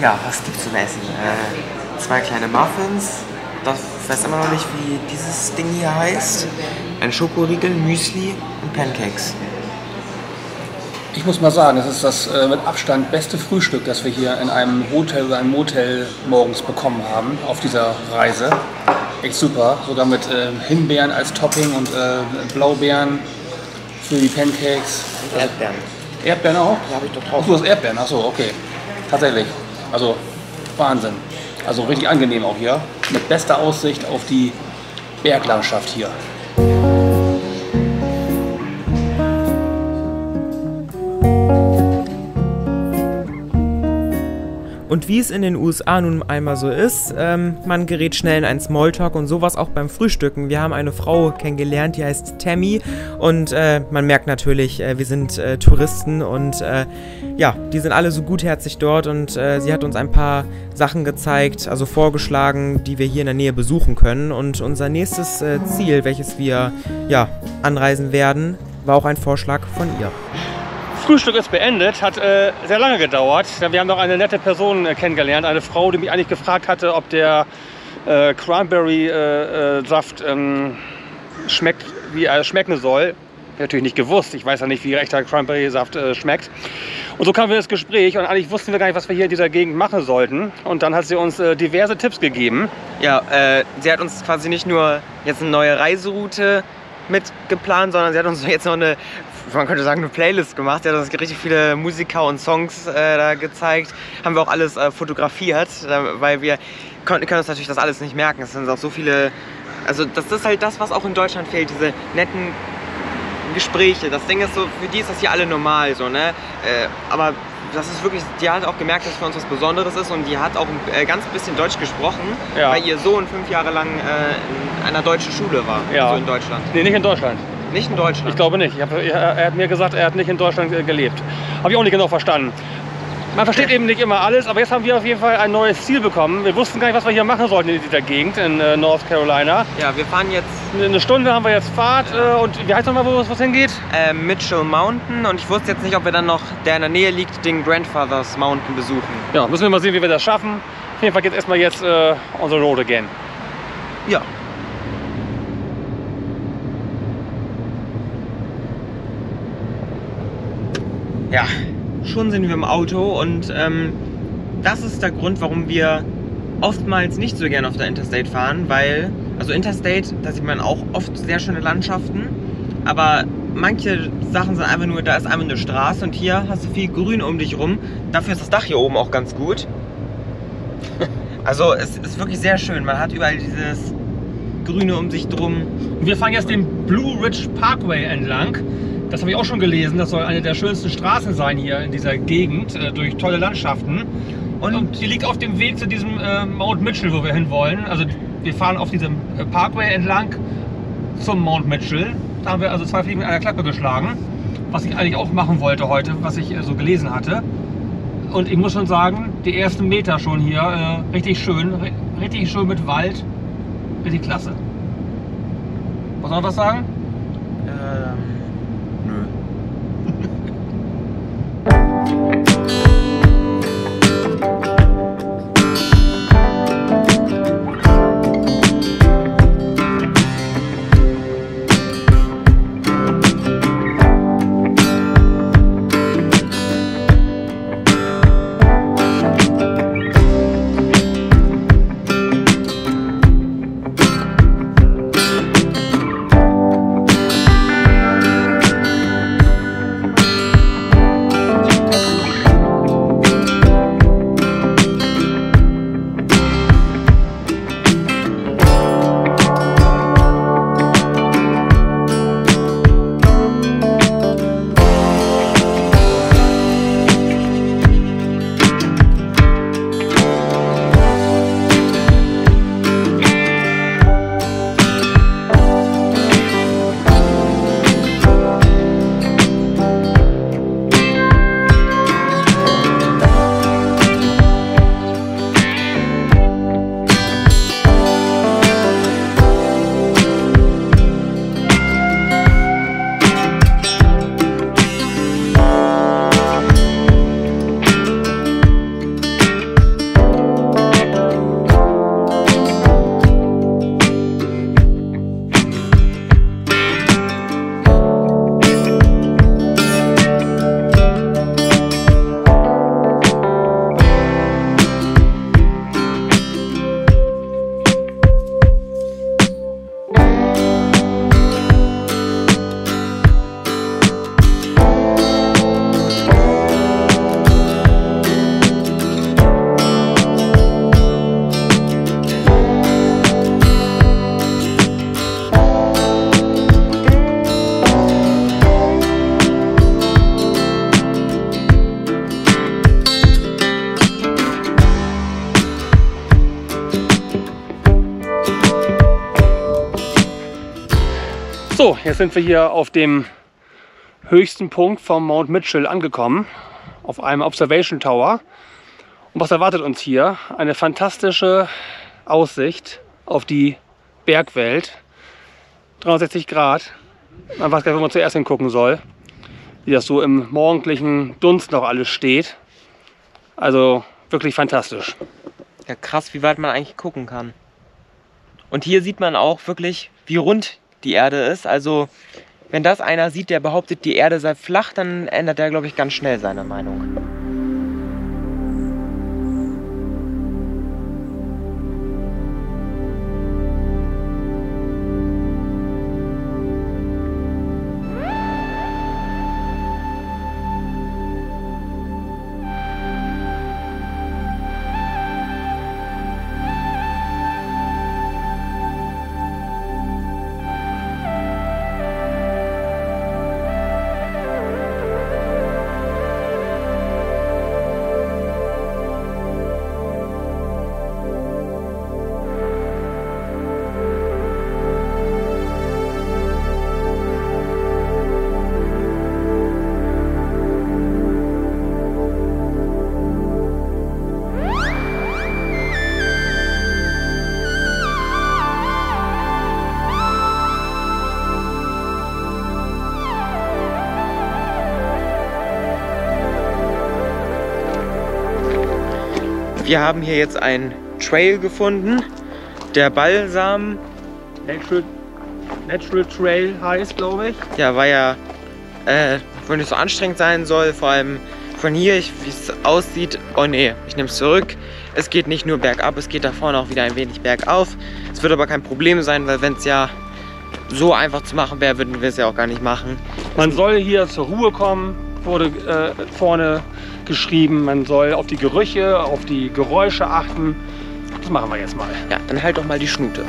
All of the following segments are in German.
Ja, was gibt's zum Essen? Zwei kleine Muffins. Ich weiß immer noch nicht, wie dieses Ding hier heißt. Ein Schokoriegel, Müsli und Pancakes. Ich muss mal sagen, das ist das mit Abstand beste Frühstück, das wir hier in einem Hotel oder einem Motel morgens bekommen haben auf dieser Reise. Echt super, sogar mit Himbeeren als Topping und Blaubeeren für die Pancakes. Und Erdbeeren. Erdbeeren auch? Ja, habe ich doch drauf. Ach, du hast Erdbeeren, achso, okay. Tatsächlich. Also Wahnsinn. Also richtig angenehm auch hier. Mit bester Aussicht auf die Berglandschaft hier. Und wie es in den USA nun einmal so ist, man gerät schnell in einen Smalltalk und sowas auch beim Frühstücken. Wir haben eine Frau kennengelernt, die heißt Tammy und man merkt natürlich, wir sind Touristen und ja, die sind alle so gutherzig dort und sie hat uns ein paar Sachen gezeigt, also vorgeschlagen, die wir hier in der Nähe besuchen können. Und unser nächstes Ziel, welches wir ja, anreisen werden, war auch ein Vorschlag von ihr. Frühstück ist beendet, hat sehr lange gedauert. Wir haben noch eine nette Person kennengelernt, eine Frau, die mich eigentlich gefragt hatte, ob der Cranberry-Saft schmeckt, wie er schmecken soll. Ich habe natürlich nicht gewusst, ich weiß ja nicht, wie echter Cranberry-Saft schmeckt. Und so kamen wir ins Gespräch und eigentlich wussten wir gar nicht, was wir hier in dieser Gegend machen sollten. Und dann hat sie uns diverse Tipps gegeben. Ja, sie hat uns quasi nicht nur jetzt eine neue Reiseroute mitgeplant, sondern sie hat uns jetzt noch eine, man könnte sagen, eine Playlist gemacht. Sie hat uns richtig viele Musiker und Songs da gezeigt. Haben wir auch alles fotografiert, weil wir können uns natürlich das alles nicht merken. Es sind auch so viele, also das ist halt das, was auch in Deutschland fehlt, diese netten Gespräche. Das Ding ist so, für die ist das hier alle normal, so, ne? Aber das ist wirklich, die hat auch gemerkt, dass es für uns was Besonderes ist und die hat auch ein ganz bisschen Deutsch gesprochen, ja, weil ihr Sohn 5 Jahre lang in einer deutschen Schule war, ja, also in Deutschland. Nee, nicht in Deutschland. Nicht in Deutschland? Ich glaube nicht. Er hat mir gesagt, er hat nicht in Deutschland gelebt. Habe ich auch nicht genau verstanden. Man versteht eben nicht immer alles, aber jetzt haben wir auf jeden Fall ein neues Ziel bekommen. Wir wussten gar nicht, was wir hier machen sollten in dieser Gegend in North Carolina. Ja, wir fahren jetzt... Eine Stunde haben wir jetzt Fahrt, ja, und wie heißt nochmal, wo es hingeht? Mitchell Mountain, und ich wusste jetzt nicht, ob wir dann noch, der in der Nähe liegt, den Grandfather's Mountain besuchen. Ja, müssen wir mal sehen, wie wir das schaffen. Auf jeden Fall geht es erstmal jetzt on the road again. Ja. Ja, schon sind wir im Auto und das ist der Grund, warum wir oftmals nicht so gerne auf der Interstate fahren, weil, also Interstate, da sieht man auch oft sehr schöne Landschaften, aber manche Sachen sind einfach nur, da ist einfach eine Straße und hier hast du viel Grün um dich rum. Dafür ist das Dach hier oben auch ganz gut. Also es ist wirklich sehr schön, man hat überall dieses Grüne um sich drum. Wir fahren jetzt den Blue Ridge Parkway entlang. Das habe ich auch schon gelesen, das soll eine der schönsten Straßen sein hier in dieser Gegend, durch tolle Landschaften. Und die liegt auf dem Weg zu diesem Mount Mitchell, wo wir hinwollen. Also wir fahren auf diesem Parkway entlang zum Mount Mitchell. Da haben wir also 2 Fliegen mit einer Klappe geschlagen, was ich eigentlich auch machen wollte heute, was ich so gelesen hatte. Und ich muss schon sagen, die ersten Meter schon hier richtig schön mit Wald, richtig klasse. Muss noch was sagen? So, jetzt sind wir hier auf dem höchsten Punkt vom Mount Mitchell angekommen, auf einem Observation Tower. Und was erwartet uns hier? Eine fantastische Aussicht auf die Bergwelt. 360 Grad. Man weiß gar nicht, wo man zuerst hingucken soll. Wie das so im morgendlichen Dunst noch alles steht. Also wirklich fantastisch. Ja, krass, wie weit man eigentlich gucken kann. Und hier sieht man auch wirklich, wie rund die Erde ist. Also, wenn das einer sieht, der behauptet, die Erde sei flach, dann ändert er, glaube ich, ganz schnell seine Meinung. Wir haben hier jetzt einen Trail gefunden, der Balsam Natural Trail heißt, glaube ich. Ja, weil ja wohl nicht so anstrengend sein soll, vor allem von hier, wie es aussieht. Oh nee, ich nehme es zurück. Es geht nicht nur bergab, es geht da vorne auch wieder ein wenig bergauf. Es wird aber kein Problem sein, weil wenn es ja so einfach zu machen wäre, würden wir es ja auch gar nicht machen. Man soll hier zur Ruhe kommen, wurde vorne geschrieben. Man soll auf die Gerüche, auf die Geräusche achten. Das machen wir jetzt mal. Ja, dann halt doch mal die Schnute.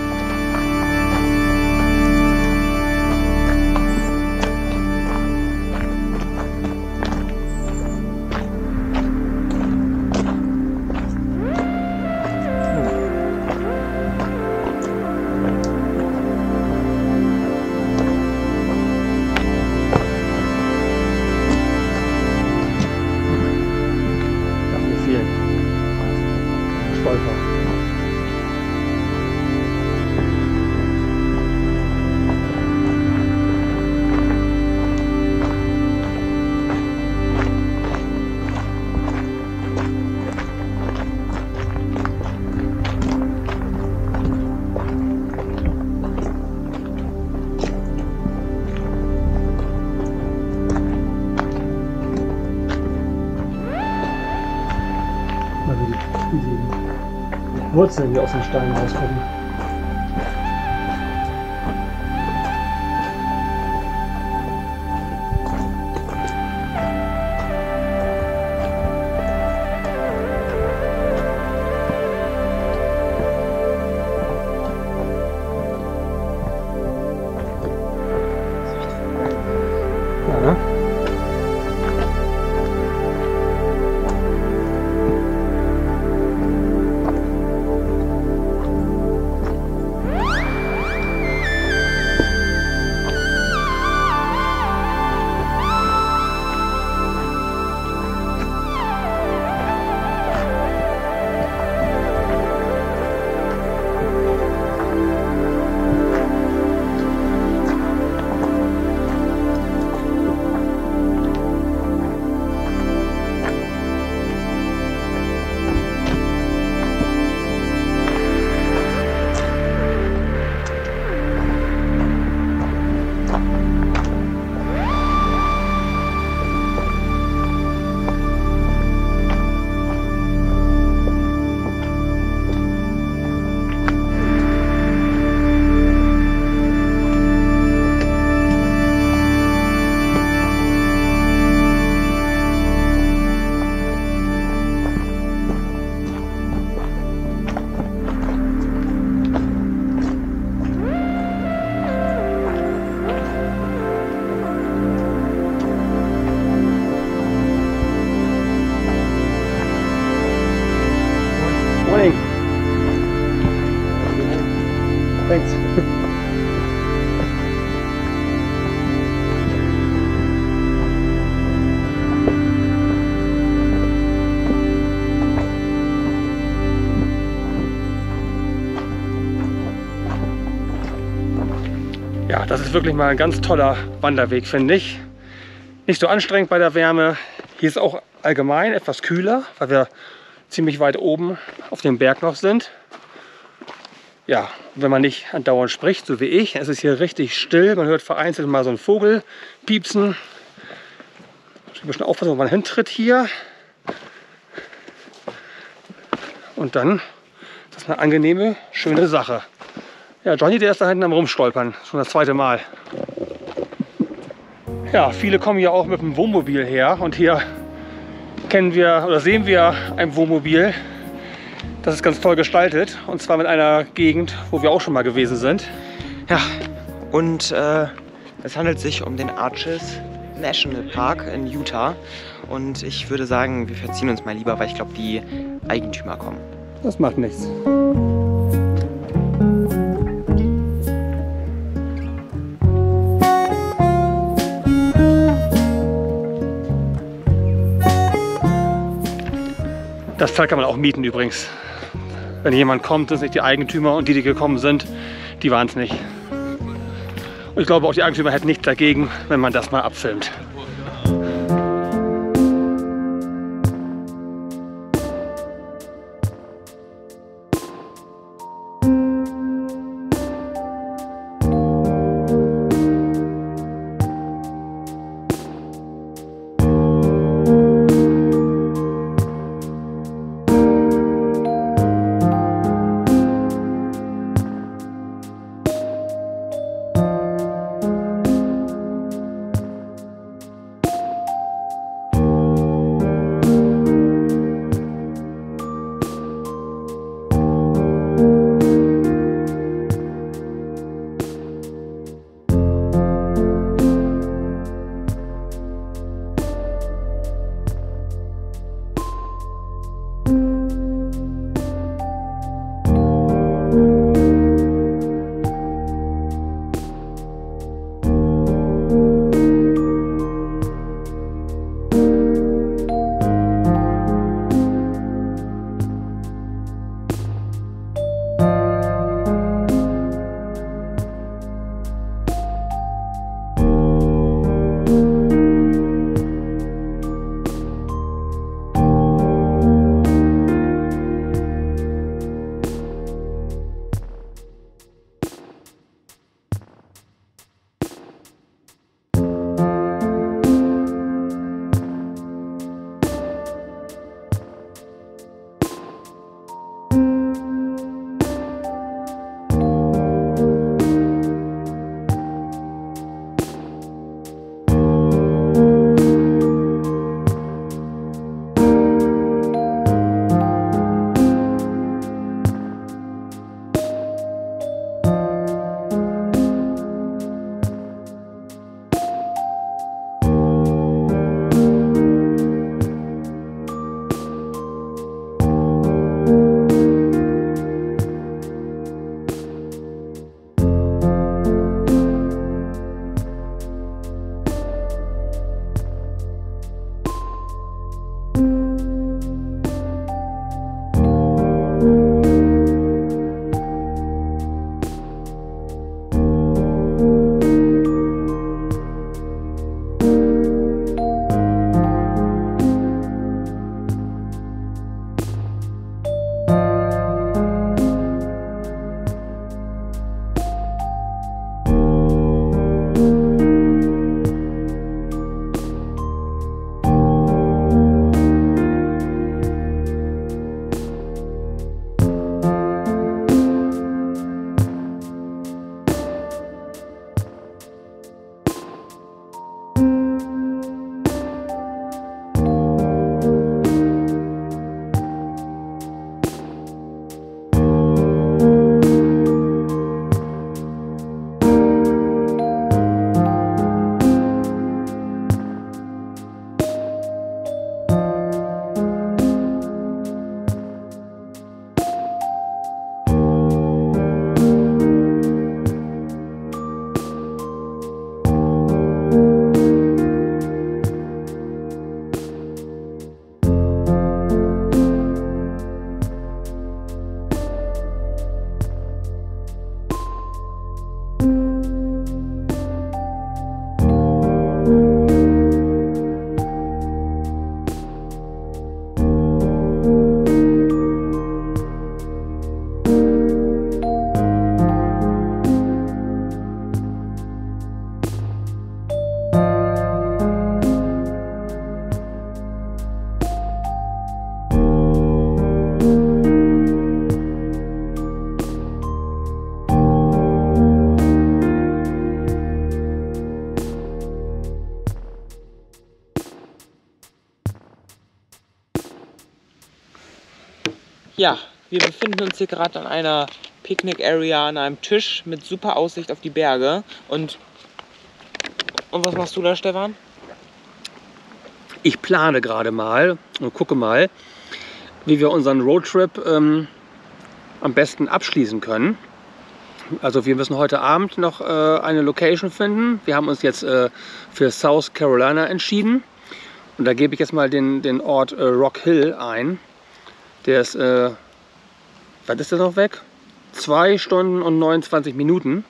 Die Wurzeln, die aus dem Stein rausgucken. Ja, ne? Ja, das ist wirklich mal ein ganz toller Wanderweg, finde ich. Nicht so anstrengend bei der Wärme. Hier ist auch allgemein etwas kühler, weil wir ziemlich weit oben auf dem Berg noch sind. Ja, wenn man nicht andauernd spricht, so wie ich, es ist hier richtig still. Man hört vereinzelt mal so einen Vogel piepsen. Ein bisschen aufpassen, wo man hintritt hier. Und dann ist das eine angenehme, schöne Sache. Ja, Johnny, der ist da hinten am Rumstolpern. Schon das zweite Mal. Ja, viele kommen ja auch mit dem Wohnmobil her. Und hier kennen wir oder sehen wir ein Wohnmobil. Das ist ganz toll gestaltet. Und zwar mit einer Gegend, wo wir auch schon mal gewesen sind. Ja, und es handelt sich um den Arches National Park in Utah. Und ich würde sagen, wir verziehen uns mal lieber, weil ich glaube, die Eigentümer kommen. Das macht nichts. Das Teil kann man auch mieten übrigens. Wenn jemand kommt, das sind nicht die Eigentümer und die gekommen sind, die waren es nicht. Und ich glaube auch die Eigentümer hätten nichts dagegen, wenn man das mal abfilmt. Ja, wir befinden uns hier gerade an einer Picknick-Area, an einem Tisch mit super Aussicht auf die Berge. Und was machst du da, Stefan? Ich plane gerade mal und gucke mal, wie wir unseren Roadtrip am besten abschließen können. Also wir müssen heute Abend noch eine Location finden. Wir haben uns jetzt für South Carolina entschieden. Und da gebe ich jetzt mal den Ort Rock Hill ein. Der ist, was ist der noch weg? 2 Stunden und 29 Minuten.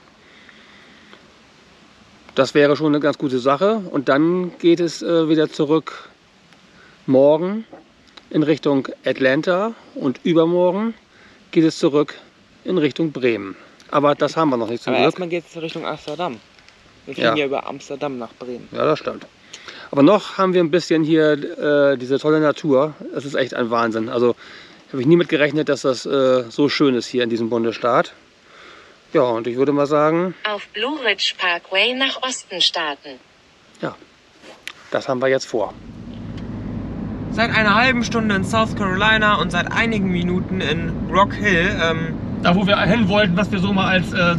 Das wäre schon eine ganz gute Sache. Und dann geht es wieder zurück morgen in Richtung Atlanta. Und übermorgen geht es zurück in Richtung Bremen. Aber das haben wir noch nicht zum Glück. Erstmal geht es Richtung Amsterdam. Wir fliegen ja über Amsterdam nach Bremen. Ja, das stimmt. Aber noch haben wir ein bisschen hier diese tolle Natur. Es ist echt ein Wahnsinn. Also habe ich nie mit gerechnet, dass das so schön ist hier in diesem Bundesstaat. Ja, und ich würde mal sagen... Auf Blue Ridge Parkway nach Osten starten. Ja, das haben wir jetzt vor. Seit einer halben Stunde in South Carolina und seit einigen Minuten in Rock Hill. Da, wo wir hin wollten, was wir so mal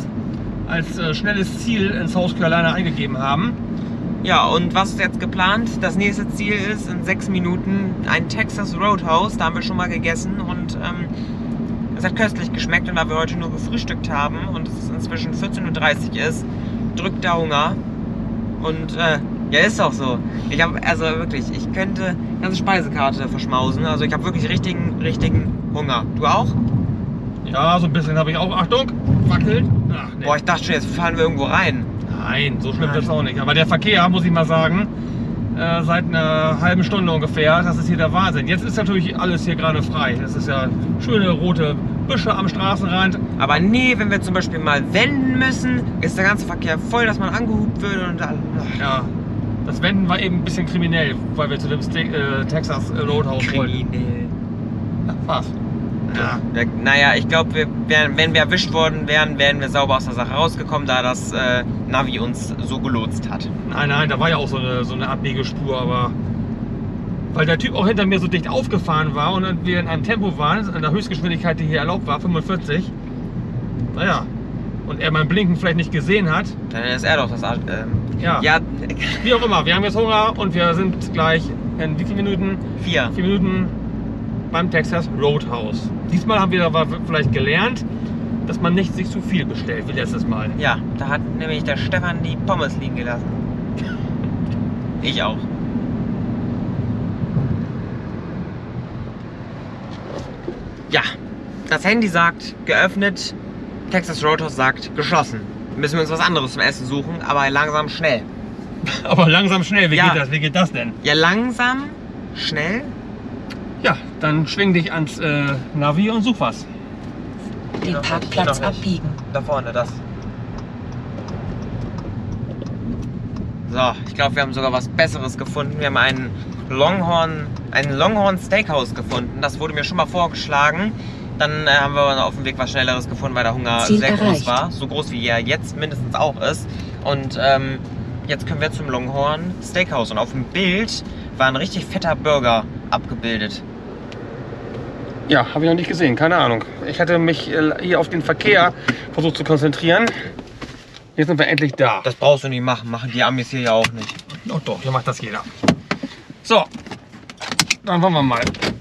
als schnelles Ziel in South Carolina eingegeben haben. Ja, und was ist jetzt geplant? Das nächste Ziel ist in 6 Minuten ein Texas Roadhouse. Da haben wir schon mal gegessen und es hat köstlich geschmeckt. Und da wir heute nur gefrühstückt haben und es inzwischen 14:30 Uhr ist, drückt der Hunger. Und ja, ist auch so. Ich habe, also wirklich, ich könnte die ganze Speisekarte verschmausen. Also ich habe wirklich richtigen Hunger. Du auch? Ja, so ein bisschen habe ich auch. Achtung, wackelt. Ach, nee. Boah, ich dachte schon, jetzt fahren wir irgendwo rein. Nein, so schlimm wird es auch nicht. Aber der Verkehr, muss ich mal sagen, seit einer halben Stunde ungefähr, das ist hier der Wahnsinn. Jetzt ist natürlich alles hier gerade frei. Es ist ja schöne rote Büsche am Straßenrand. Aber nee, wenn wir zum Beispiel mal wenden müssen, ist der ganze Verkehr voll, dass man angehupt wird und dann... Ja, das Wenden war eben ein bisschen kriminell, weil wir zu dem Texas Roadhouse wollten. Kriminell. Ja, fast. Ja. Naja, ich glaube, wenn wir erwischt worden wären, wären wir sauber aus der Sache rausgekommen, da das Navi uns so gelotst hat. Nein, da war ja auch so eine Abbiegespur, aber weil der Typ auch hinter mir so dicht aufgefahren war und wir in einem Tempo waren, an der Höchstgeschwindigkeit, die hier erlaubt war, 45. Naja, und er mein Blinken vielleicht nicht gesehen hat. Dann ist er doch das... ja, wie auch immer, wir haben jetzt Hunger und wir sind gleich in wie vielen Minuten? 4 Minuten beim Texas Roadhouse. Diesmal haben wir aber vielleicht gelernt, dass man nicht sich zu viel bestellt, wie letztes Mal. Ja, da hat nämlich der Stefan die Pommes liegen gelassen. Ich auch. Ja, das Handy sagt geöffnet, Texas Roadhouse sagt geschlossen. Müssen wir uns was anderes zum Essen suchen, aber langsam schnell. Aber langsam schnell, wie geht das denn? Ja, langsam, schnell. Ja, dann schwing dich ans Navi und such was. Den Parkplatz abbiegen. Da vorne, das. So, ich glaube, wir haben sogar was Besseres gefunden. Wir haben einen Longhorn Steakhouse gefunden. Das wurde mir schon mal vorgeschlagen. Dann haben wir auf dem Weg was Schnelleres gefunden, weil der Hunger sehr groß war. So groß wie er jetzt mindestens auch ist. Und jetzt können wir zum Longhorn Steakhouse. Und auf dem Bild war ein richtig fetter Burger abgebildet. Ja, habe ich noch nicht gesehen, keine Ahnung. Ich hatte mich hier auf den Verkehr versucht zu konzentrieren. Jetzt sind wir endlich da. Das brauchst du nicht machen, machen die Amis hier ja auch nicht. Oh doch, hier macht das jeder. So, dann wollen wir mal.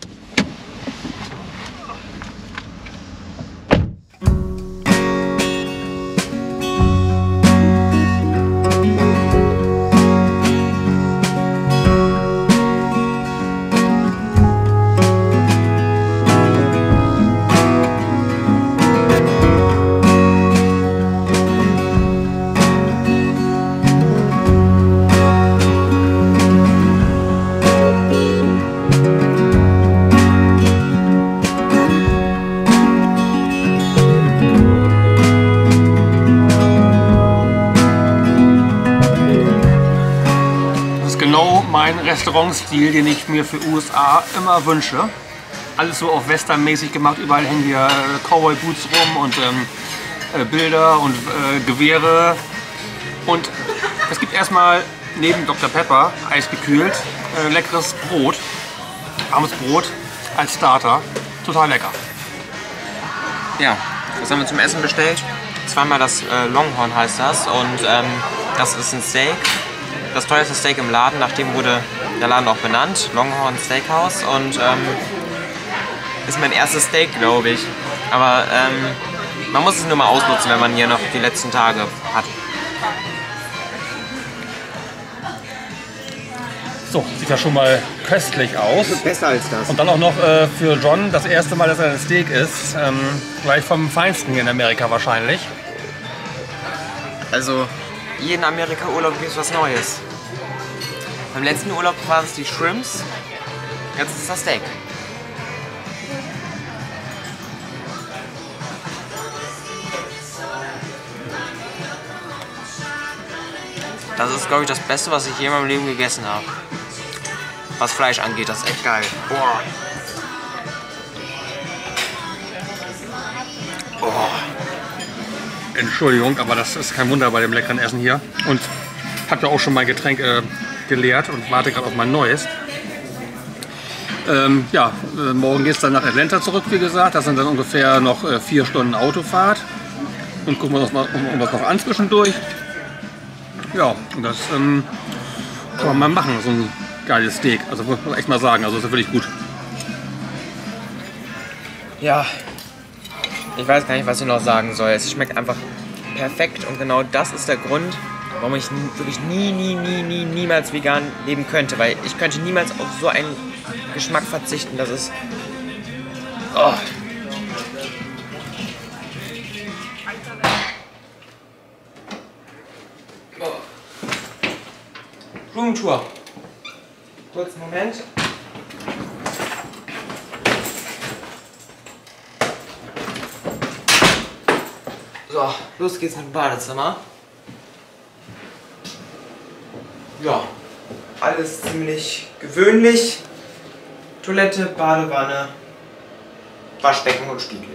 Mein Restaurantstil, den ich mir für USA immer wünsche. Alles so auf Western-mäßig gemacht, überall hängen hier Cowboy-Boots rum und Bilder und Gewehre. Und es gibt erstmal neben Dr. Pepper, eisgekühlt, leckeres Brot, warmes Brot als Starter. Total lecker. Ja, was haben wir zum Essen bestellt? Zweimal das Longhorn heißt das und das ist ein Steak. Das teuerste Steak im Laden, nach dem wurde der Laden auch benannt. Longhorn Steakhouse und ist mein erstes Steak, glaube ich. Aber man muss es nur mal ausnutzen, wenn man hier noch die letzten Tage hat. So, sieht ja schon mal köstlich aus. Besser als das. Und dann auch noch für John das erste Mal, dass er ein Steak isst. Gleich vom Feinsten hier in Amerika wahrscheinlich. Also, jeden Amerika-Urlaub gibt es was Neues. Beim letzten Urlaub waren es die Shrimps, jetzt ist es das Steak. Das ist, glaube ich, das Beste, was ich je in meinem Leben gegessen habe. Was Fleisch angeht, das ist echt geil. Boah. Oh. Entschuldigung, aber das ist kein Wunder bei dem leckeren Essen hier. Und habe ja auch schon mein Getränk geleert und warte gerade auf mein neues. Morgen geht es dann nach Atlanta zurück, wie gesagt. Das sind dann ungefähr noch 4 Stunden Autofahrt. Und gucken wir uns mal was noch an zwischendurch. Ja, und das kann man mal machen, so ein geiles Steak. Also muss man echt mal sagen, also ist ja wirklich gut. Ja, ich weiß gar nicht, was ich noch sagen soll. Es schmeckt einfach perfekt und genau das ist der Grund, warum ich wirklich niemals vegan leben könnte. Weil ich könnte niemals auf so einen Geschmack verzichten. Das ist... Oh. Roomtour. Kurzen Moment. So, los geht's mit dem Badezimmer. Ja, alles ziemlich gewöhnlich. Toilette, Badewanne, Waschbecken und Spiegel.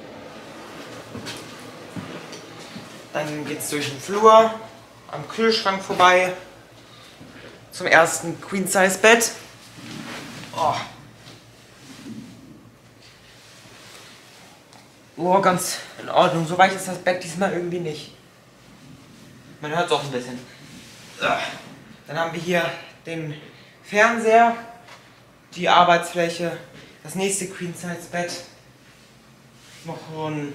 Dann geht's durch den Flur, am Kühlschrank vorbei, zum ersten Queen-Size-Bett. Oh. Oh, ganz in Ordnung. So weich ist das Bett diesmal irgendwie nicht. Man hört es auch ein bisschen. Dann haben wir hier den Fernseher, die Arbeitsfläche, das nächste Queen-Size-Bett. Noch so ein...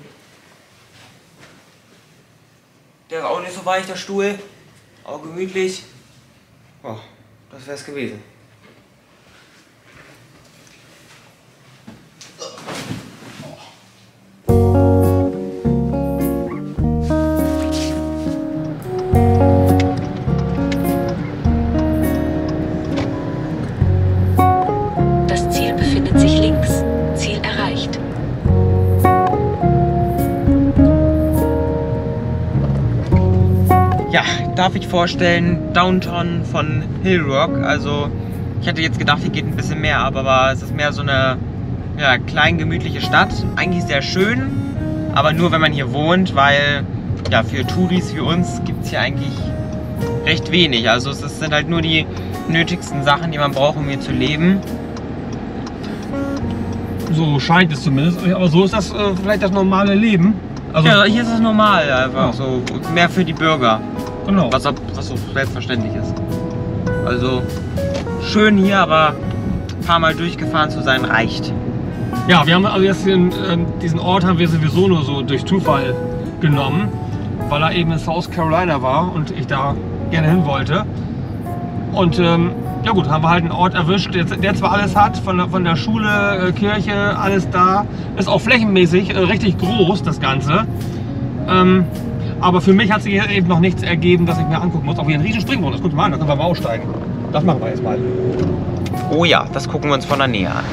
Der ist auch nicht so weich, der Stuhl. Auch gemütlich. Oh, das wäre es gewesen. Das Ziel befindet sich links. Ziel erreicht. Ja, darf ich vorstellen, Downtown von Hill Rock. Also ich hätte jetzt gedacht, hier geht ein bisschen mehr ab, aber es ist mehr so eine klein gemütliche Stadt. Eigentlich sehr schön, aber nur wenn man hier wohnt, weil ja, für Touris wie uns gibt es hier eigentlich recht wenig. Also es sind halt nur die nötigsten Sachen, die man braucht, um hier zu leben. So scheint es zumindest, aber so ist das vielleicht das normale Leben. Also, ja, hier ist es normal einfach so, mehr für die Bürger. genau. Was auch selbstverständlich ist. Also schön hier, aber ein paar Mal durchgefahren zu sein reicht. Ja, wir haben also jetzt diesen Ort haben wir sowieso nur so durch Zufall genommen, weil er eben in South Carolina war und ich da gerne hin wollte. Und ja gut, haben wir halt einen Ort erwischt, der zwar alles hat, von der Schule, Kirche, alles da. Ist auch flächenmäßig richtig groß, das Ganze. Aber für mich hat sich hier eben noch nichts ergeben, das ich mir angucken muss. Auch hier ein riesen Springbrunnen, das guckt mal an, da können wir mal aussteigen. Das machen wir jetzt mal. Oh ja, das gucken wir uns von der Nähe an.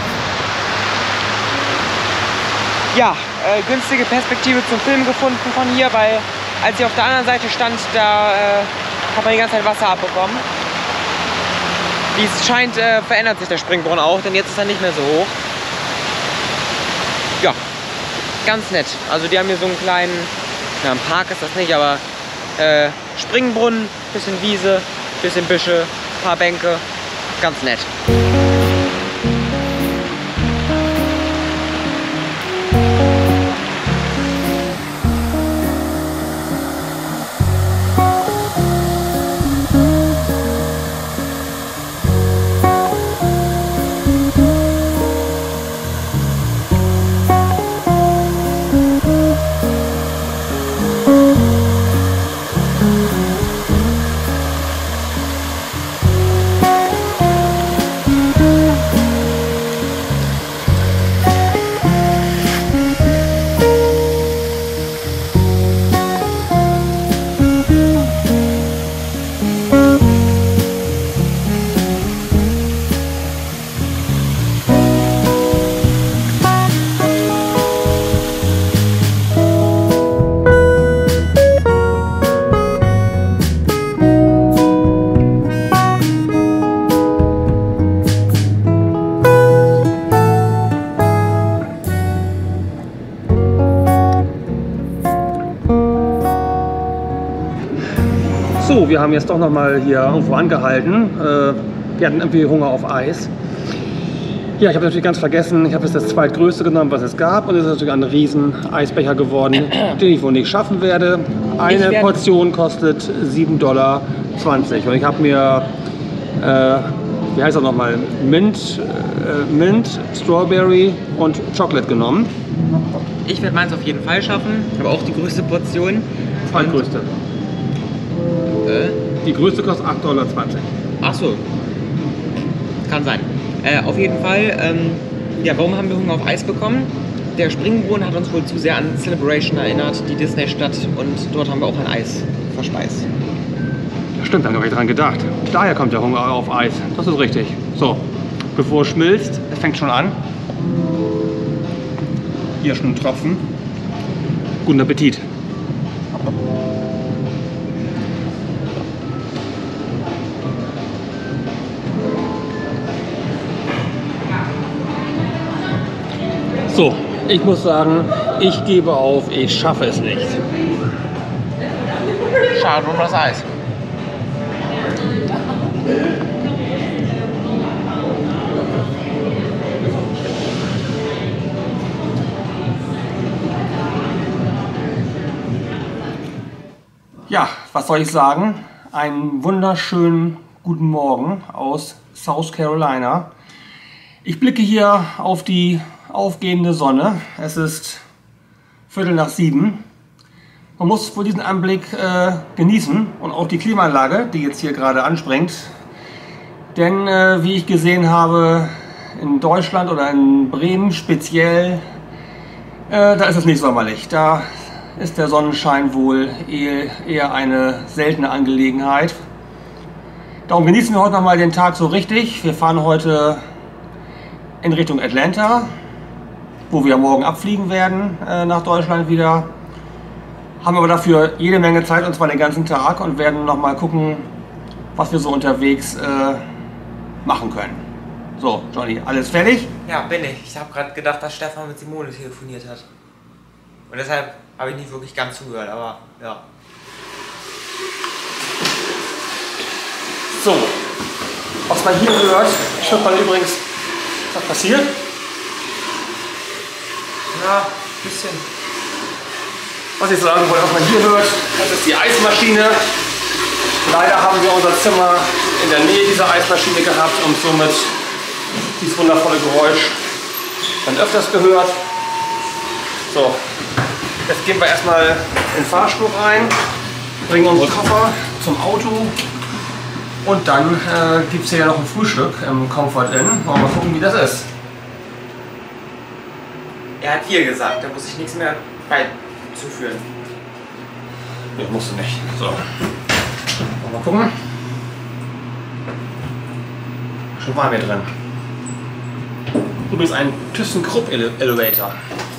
Ja, günstige Perspektive zum Film gefunden von hier, weil als ich auf der anderen Seite stand, da hat man die ganze Zeit Wasser abbekommen. Wie es scheint, verändert sich der Springbrunnen auch, denn jetzt ist er nicht mehr so hoch. Ja, ganz nett. Also die haben hier so einen kleinen, na, ein Park ist das nicht, aber Springbrunnen, bisschen Wiese, bisschen Büsche, paar Bänke, ganz nett. wir haben jetzt doch noch mal hier irgendwo angehalten. Wir hatten irgendwie Hunger auf Eis. Ja, ich habe natürlich ganz vergessen, ich habe jetzt das zweitgrößte genommen, was es gab. Und es ist natürlich ein riesen Eisbecher geworden, den ich wohl nicht schaffen werde. Eine Portion kostet $7,20 $. Und ich habe mir, wie heißt das nochmal, Mint, Strawberry und Chocolate genommen. Ich werde meins auf jeden Fall schaffen, aber auch die größte Portion. Zweitgrößte. Die größte kostet $8,20 $. Ach so. Kann sein. Auf jeden Fall, ja, warum haben wir Hunger auf Eis bekommen? Der Springbrunnen hat uns wohl zu sehr an Celebration erinnert, die Disney-Stadt, und dort haben wir auch ein Eis verspeist. Ja, stimmt, da habe ich dran gedacht. Daher kommt der Hunger auf Eis. Das ist richtig. So, bevor es schmilzt, es fängt schon an. Hier schon ein Tropfen. Guten Appetit. So, ich muss sagen, ich gebe auf, ich schaffe es nicht. Schade um das Eis. Ja, was soll ich sagen? Einen wunderschönen guten Morgen aus South Carolina. Ich blicke hier auf die aufgehende Sonne. Es ist 6:15. Man muss wohl diesen Anblick genießen und auch die Klimaanlage, die jetzt hier gerade anspringt. Denn wie ich gesehen habe, in Deutschland oder in Bremen speziell, da ist es nicht sommerlich. Da ist der Sonnenschein wohl eher eine seltene Angelegenheit. Darum genießen wir heute noch mal den Tag so richtig. Wir fahren heute in Richtung Atlanta, wo wir morgen abfliegen werden nach Deutschland wieder. Haben aber dafür jede Menge Zeit, und zwar den ganzen Tag, und werden noch mal gucken, was wir so unterwegs machen können. So, Johnny, alles fertig? Ja, bin ich. Ich habe gerade gedacht, dass Stefan mit Simone telefoniert hat. Und deshalb habe ich nicht wirklich ganz zugehört, aber ja. So, was man hier hört, hört man übrigens, was passiert? Ja, ein bisschen. Was ich sagen wollte, was man hier hört, das ist die Eismaschine. Leider haben wir unser Zimmer in der Nähe dieser Eismaschine gehabt und somit dieses wundervolle Geräusch dann öfters gehört. So, jetzt gehen wir erstmal in den Fahrstuhl rein, bringen unsere Koffer zum Auto und dann gibt es hier noch ein Frühstück im Comfort Inn. Wollen wir mal gucken, wie das ist. Er hat 4 gesagt, da muss ich nichts mehr beizuführen. Nee, musst du nicht. So. Mal gucken. Schon waren wir drin. Übrigens ein ThyssenKrupp Elevator.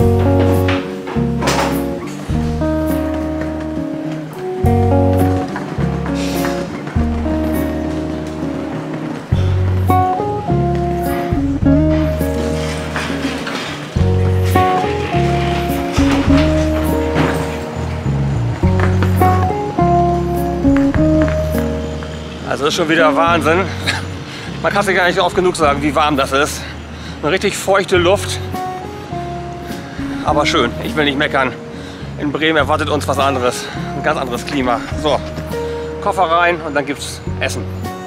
Also ist schon wieder Wahnsinn. Man kann sich gar nicht oft genug sagen, wie warm das ist. Eine richtig feuchte Luft. Aber schön, ich will nicht meckern. In Bremen erwartet uns was anderes. Ein ganz anderes Klima. So, Koffer rein und dann gibt's Essen.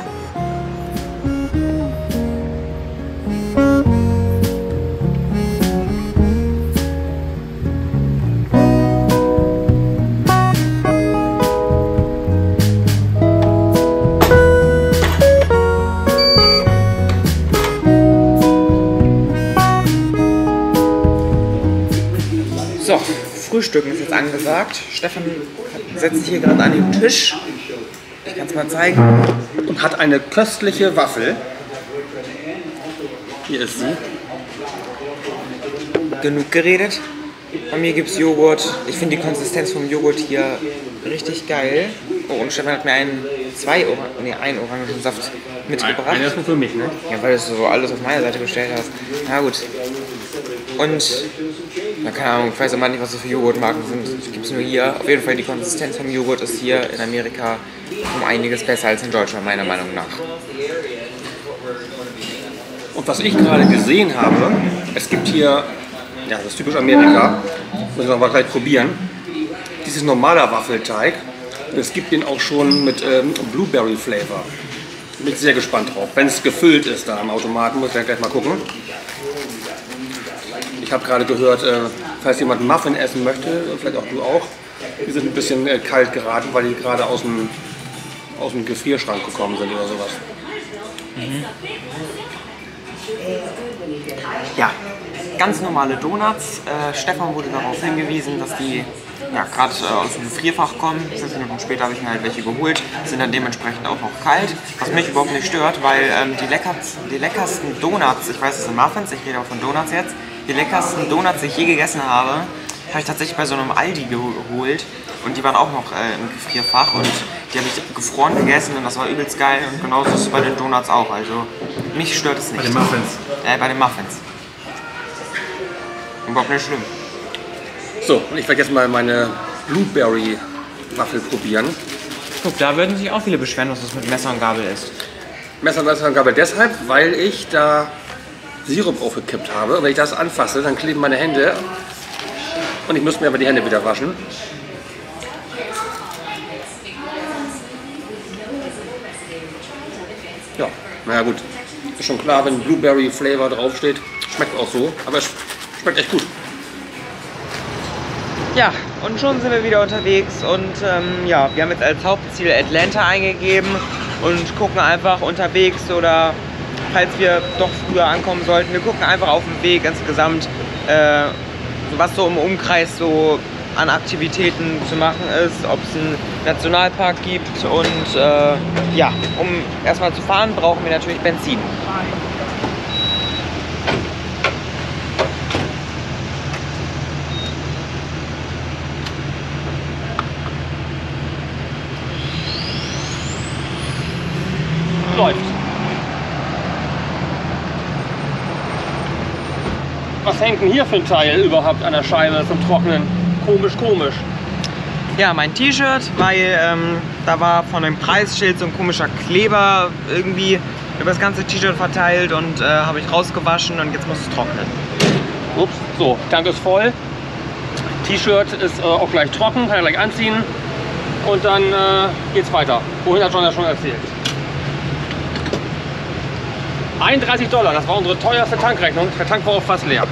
So, Frühstücken ist jetzt angesagt. Stefan setzt sich hier gerade an den Tisch. Ich kann es mal zeigen. Und hat eine köstliche Waffel. Hier ist sie. Genug geredet. Bei mir gibt es Joghurt. Ich finde die Konsistenz vom Joghurt hier richtig geil. Oh, und Stefan hat mir einen Orangensaft mitgebracht. Einer ist nur für mich, ne? Ja, weil du so alles auf meiner Seite bestellt hast. Na gut. Und Na, keine Ahnung, ich weiß immer nicht, was das für Joghurtmarken sind. Das gibt es nur hier. Auf jeden Fall, die Konsistenz vom Joghurt ist hier in Amerika um einiges besser als in Deutschland, meiner Meinung nach. Und was ich gerade gesehen habe, es gibt hier, ja, das ist typisch Amerika, müssen wir mal gleich probieren, dieses normaler Waffelteig. Es gibt den auch schon mit Blueberry Flavor. Bin ich sehr gespannt drauf. Wenn es gefüllt ist da am Automaten, muss ich ja gleich mal gucken. Ich habe gerade gehört, falls jemand Muffin essen möchte, vielleicht auch du auch, die sind ein bisschen kalt geraten, weil die gerade aus dem Gefrierschrank gekommen sind oder sowas. Mhm. Ja, ganz normale Donuts. Stefan wurde darauf hingewiesen, dass die ja, gerade aus dem Gefrierfach kommen. 5 Minuten später habe ich mir halt welche geholt, sind dann dementsprechend auch noch kalt, was mich überhaupt nicht stört, weil die leckersten Donuts, ich weiß es sind Muffins, ich rede auch von Donuts jetzt, die leckersten Donuts, die ich je gegessen habe ich tatsächlich bei so einem Aldi geholt und die waren auch noch im Gefrierfach und die habe ich gefroren gegessen und das war übelst geil und genauso ist es bei den Donuts auch, also mich stört es nicht. Bei den Muffins? Bei den Muffins. Überhaupt nicht schlimm. So, und ich werde jetzt mal meine Blueberry-Waffel probieren. Guck, da würden sich auch viele beschweren, dass das mit Messer und Gabel ist. Messer und Gabel deshalb, weil ich da Sirup aufgekippt habe. Und wenn ich das anfasse, dann kleben meine Hände. Und ich muss mir aber die Hände wieder waschen. Ja, naja gut. Ist schon klar, wenn Blueberry-Flavor draufsteht. Schmeckt auch so, aber es schmeckt echt gut. Ja, und schon sind wir wieder unterwegs und ja, wir haben jetzt als Hauptziel Atlanta eingegeben und gucken einfach unterwegs oder falls wir doch früher ankommen sollten, wir gucken einfach auf dem Weg insgesamt, was so im Umkreis so an Aktivitäten zu machen ist, ob es einen Nationalpark gibt und ja, um erstmal zu fahren, brauchen wir natürlich Benzin. Läuft. Was hängt denn hier für ein Teil überhaupt an der Scheibe zum Trocknen? Komisch, komisch. Ja, mein T-Shirt, weil da war von dem Preisschild so ein komischer Kleber irgendwie über das ganze T-Shirt verteilt und habe ich rausgewaschen und jetzt muss es trocknen. Ups, so, Tank ist voll. T-Shirt ist auch gleich trocken, kann er gleich anziehen und dann geht's weiter. Wohin hat John ja schon erzählt. $31, das war unsere teuerste Tankrechnung. Der Tank war auch fast leer.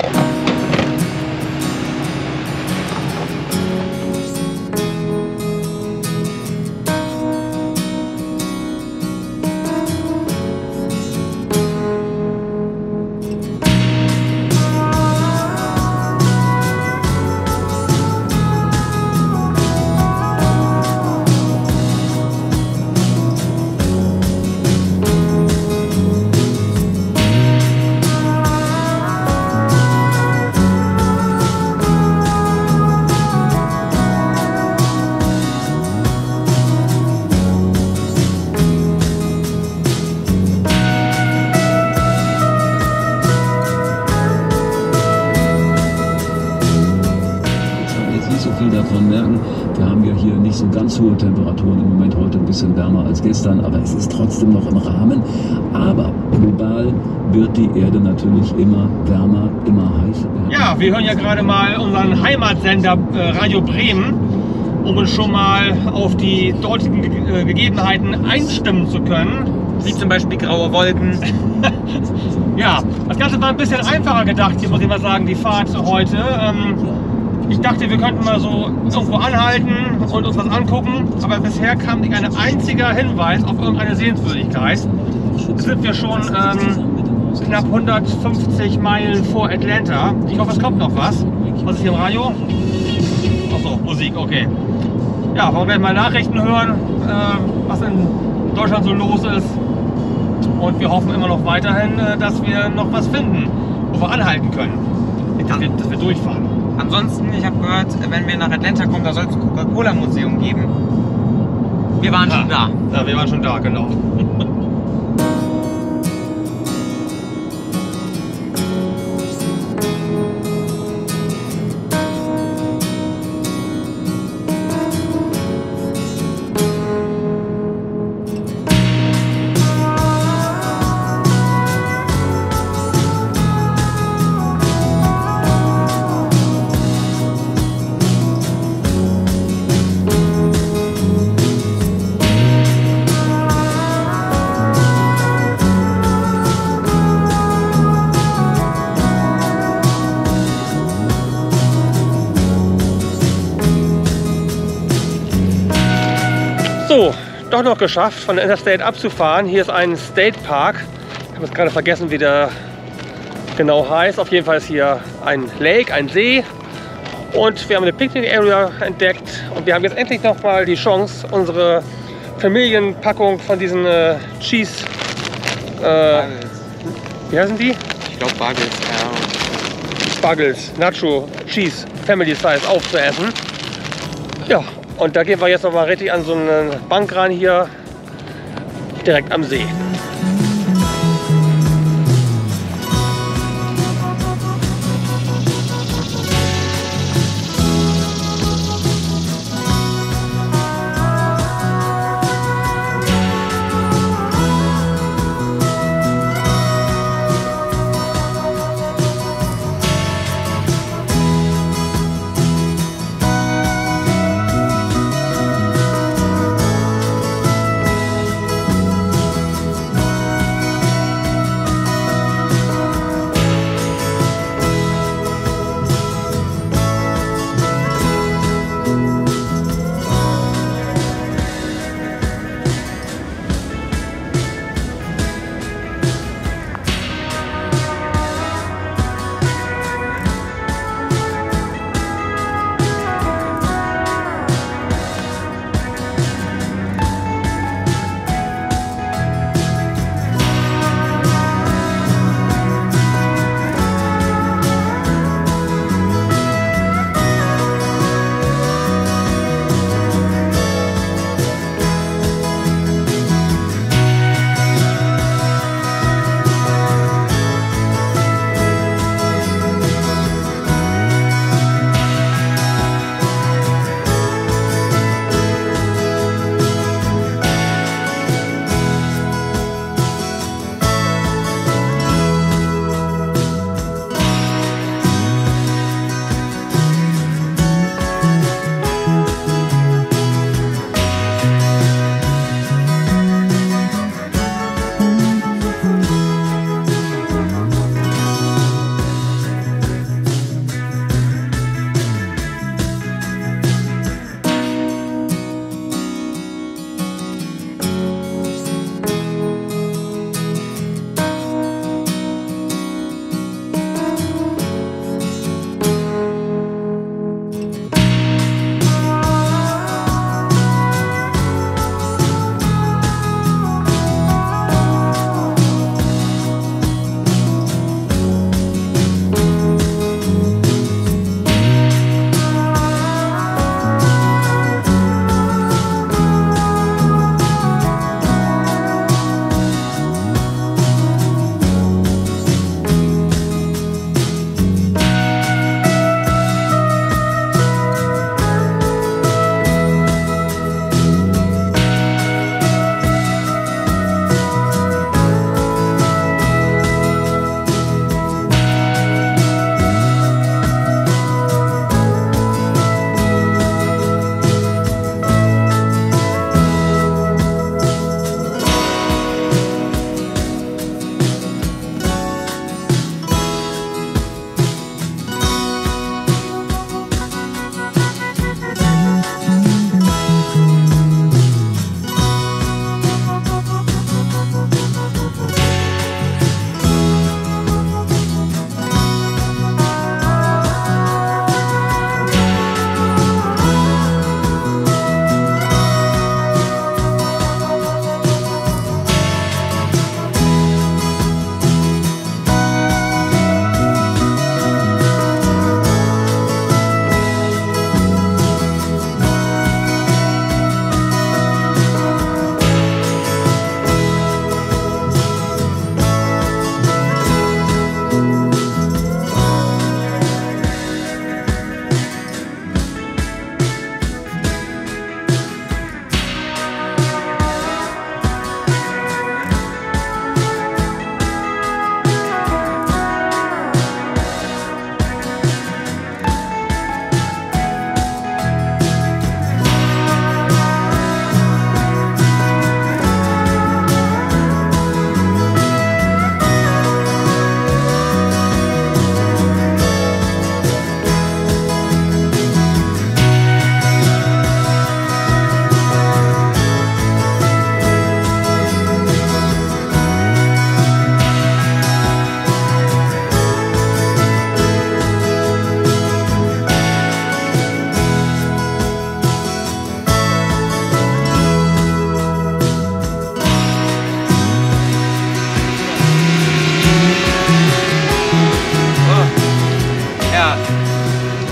so ganz hohe Temperaturen im Moment, heute ein bisschen wärmer als gestern, aber es ist trotzdem noch im Rahmen. Aber global wird die Erde natürlich immer wärmer, immer heißer. Ja, wir hören ja gerade mal unseren Heimatsender Radio Bremen, um uns schon mal auf die dortigen Gegebenheiten einstimmen zu können. Wie zum Beispiel graue Wolken. Ja, das Ganze war ein bisschen einfacher gedacht, hier muss ich mal sagen, die Fahrt heute. Ich dachte, wir könnten mal so irgendwo anhalten und uns was angucken, aber bisher kam nicht ein einziger Hinweis auf irgendeine Sehenswürdigkeit. Jetzt sind wir schon knapp 150 Meilen vor Atlanta. Ich hoffe, es kommt noch was. Was ist hier im Radio? Achso, Musik, okay. Ja, wollen wir gleich mal Nachrichten hören, was in Deutschland so los ist. Und wir hoffen immer noch weiterhin, dass wir noch was finden, wo wir anhalten können, dass wir durchfahren. Ansonsten, ich habe gehört, wenn wir nach Atlanta kommen, da soll es ein Coca-Cola-Museum geben. Wir waren schon da. Ja, wir waren schon da, genau. So, doch noch geschafft, von der Interstate abzufahren. Hier ist ein State Park. Ich habe jetzt gerade vergessen, wie der genau heißt. Auf jeden Fall ist hier ein Lake, ein See. Und wir haben eine Picnic Area entdeckt. Und wir haben jetzt endlich noch mal die Chance, unsere Familienpackung von diesen Cheese... wie heißen die? Ich glaube Buggles, ja. Buggles, Nacho, Cheese, Family Size aufzuessen. Ja, und da gehen wir jetzt noch mal richtig an so eine Bank ran hier, direkt am See.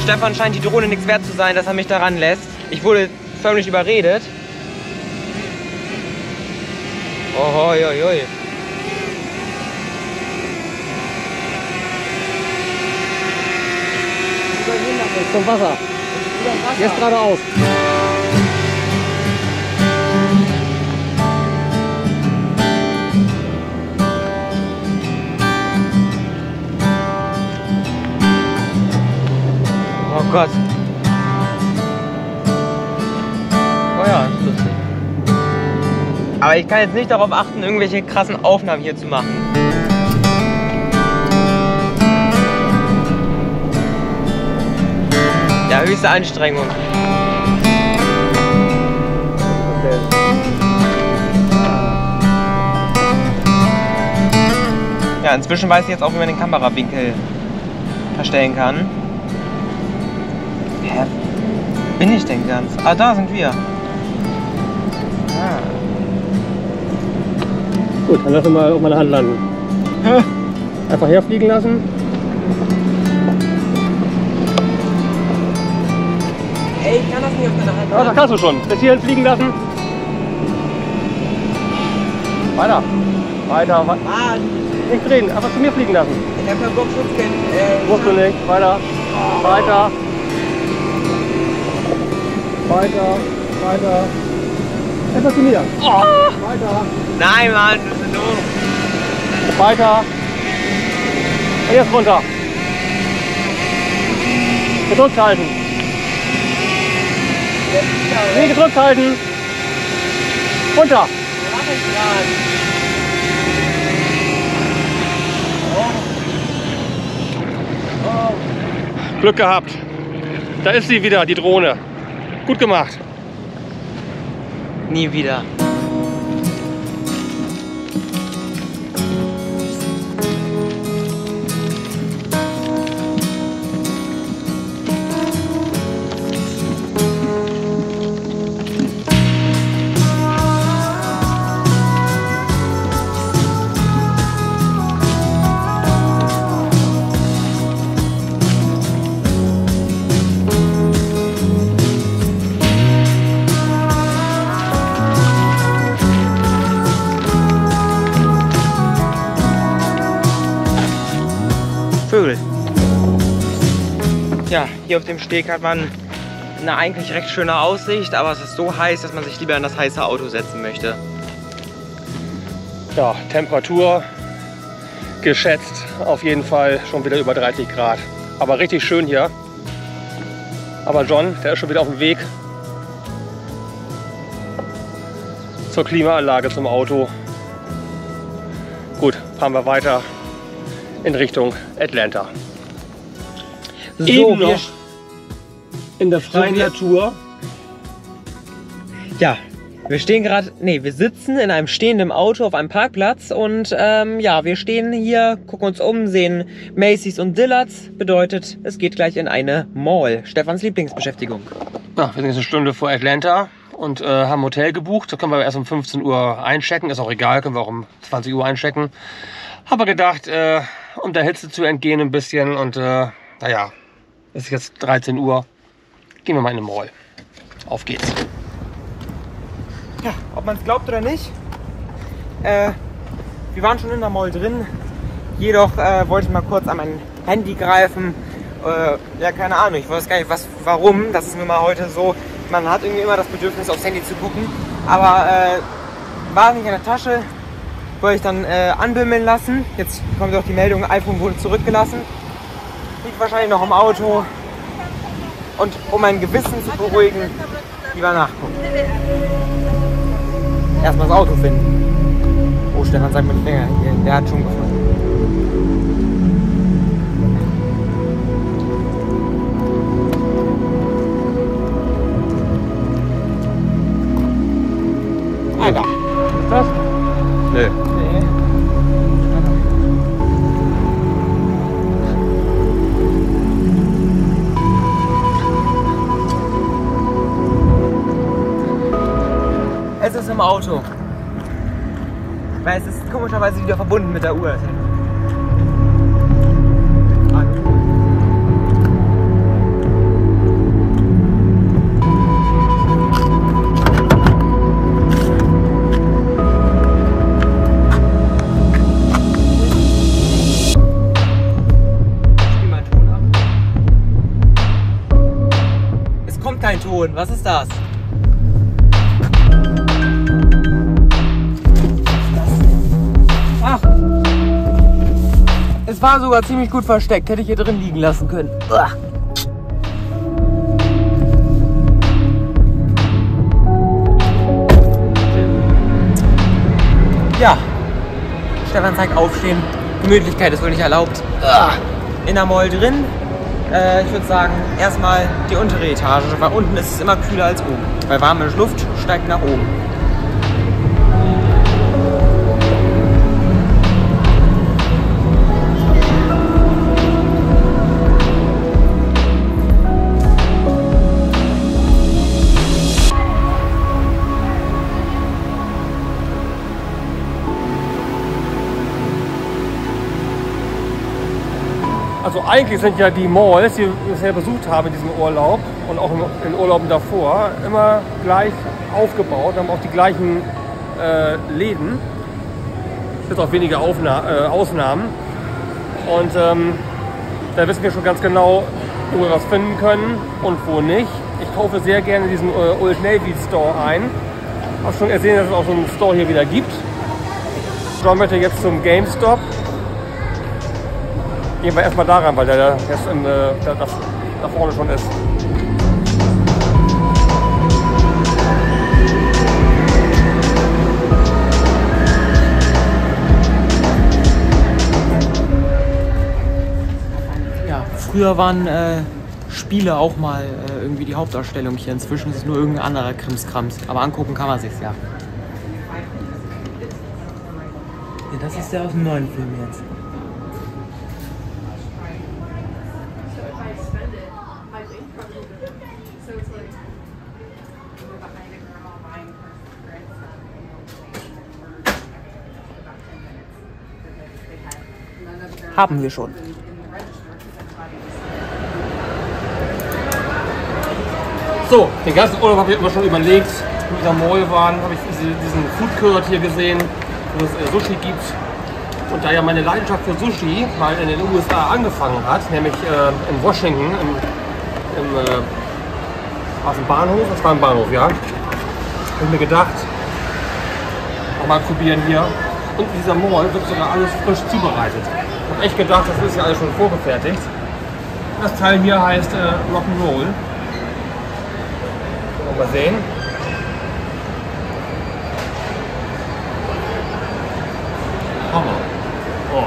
Stefan scheint die Drohne nichts wert zu sein, dass er mich daran lässt. Ich wurde förmlich überredet. Oh, hoi, hoi, hoi. Zum Wasser. Jetzt geradeaus. Oh Gott. Oh ja, das ist lustig. Aber ich kann jetzt nicht darauf achten, irgendwelche krassen Aufnahmen hier zu machen. Ja, höchste Anstrengung. Okay. Ja, inzwischen weiß ich jetzt auch, wie man den Kamerawinkel verstellen kann. Hä? Bin ich denn ganz? Ah, da sind wir. Ah. Gut, dann lassen wir mal auf meine Hand landen. Einfach herfliegen lassen. Ey, ich kann das nicht auf deine Hand. Ja, das kannst du schon. Bis hierhin fliegen lassen. Weiter. Weiter. Ah, Nicht drehen, einfach zu mir fliegen lassen. ich hab keinen Bock, Schutzgeld. Musst du nicht. Weiter. Weiter. Weiter. Weiter. Einfach zu mir. Weiter. Nein, Mann, das ist doof. Weiter. Und jetzt runter. Gedrückt halten. Nee, gedrückt halten. Runter. Mach ich grad. Glück gehabt. Da ist sie wieder, die Drohne. Gut gemacht. Nie wieder. Vögel. Ja, hier auf dem Steg hat man eine eigentlich recht schöne Aussicht, aber es ist so heiß, dass man sich lieber in das heiße Auto setzen möchte. Ja, Temperatur geschätzt auf jeden Fall schon wieder über 30 Grad. Aber richtig schön hier. Aber John, der ist schon wieder auf dem Weg zur Klimaanlage zum Auto. Gut, fahren wir weiter in Richtung Atlanta. Eben noch in der freien Natur. Ja, wir stehen gerade, nee, wir sitzen in einem stehenden Auto auf einem Parkplatz und ja, wir stehen hier, gucken uns um, sehen Macy's und Dillard's, bedeutet, es geht gleich in eine Mall. Stefans Lieblingsbeschäftigung. Ja, wir sind jetzt eine Stunde vor Atlanta und haben ein Hotel gebucht. Da können wir erst um 15 Uhr einchecken, ist auch egal, können wir auch um 20 Uhr einchecken. Habe gedacht, um der Hitze zu entgehen ein bisschen und naja, es ist jetzt 13 Uhr, gehen wir mal in eine Mall. Auf geht's. Ja, ob man es glaubt oder nicht, wir waren schon in der Mall drin, jedoch wollte ich mal kurz an mein Handy greifen. Ja, keine Ahnung, ich weiß gar nicht, warum, das ist mir mal heute so, man hat irgendwie immer das Bedürfnis aufs Handy zu gucken, aber war nicht in der Tasche, wollte ich dann anbimmeln lassen. Jetzt kommt auch die Meldung, iPhone wurde zurückgelassen. Liegt wahrscheinlich noch im Auto. Und um mein Gewissen zu beruhigen, lieber nachgucken. Erstmal das Auto finden. Oh, Stefan, sag mal die Finger. Der hat schon gefunden. Alter. Ist das? Nö. Es ist im Auto. Weil es ist komischerweise wieder verbunden mit der Uhr. Mikrofon. Was ist das? Ach. Es war sogar ziemlich gut versteckt. Hätte ich hier drin liegen lassen können. Uah. Ja. Stefan zeigt aufstehen. Gemütlichkeit ist wohl nicht erlaubt. Uah. In der Mall drin. Ich würde sagen, erstmal die untere Etage, weil unten ist es immer kühler als oben. Weil warme Luft steigt nach oben. Also eigentlich sind ja die Malls, die wir bisher besucht haben in diesem Urlaub und auch in Urlauben davor, immer gleich aufgebaut, haben auch die gleichen Läden, bis auf wenige Ausnahmen. Und da wissen wir schon ganz genau, wo wir was finden können und wo nicht. Ich kaufe sehr gerne diesen Old Navy Store ein. Ich habe schon gesehen, dass es auch so einen Store hier wieder gibt. John möchte jetzt zum GameStop. Gehen wir erstmal da rein, weil der jetzt da vorne schon ist. Ja, früher waren Spiele auch mal irgendwie die Hauptausstellung hier. Inzwischen ist es nur irgendein anderer Krimskrams. Aber angucken kann man sich's ja. Ja, das ist der aus dem neuen Film jetzt. Haben wir schon. So, den ganzen Urlaub habe ich immer schon überlegt, wo wir in der Mall waren, habe ich diesen Food Court hier gesehen, wo es Sushi gibt. Und da ja meine Leidenschaft für Sushi mal in den USA angefangen hat, nämlich in Washington, auf dem Bahnhof, das war ein Bahnhof, ja, habe ich mir gedacht, auch mal probieren hier. Und in dieser Mall wird sogar alles frisch zubereitet. Ich habe echt gedacht, das ist ja alles schon vorgefertigt. Das Teil hier heißt Rock'n'Roll. Mal sehen. Hammer. Oh.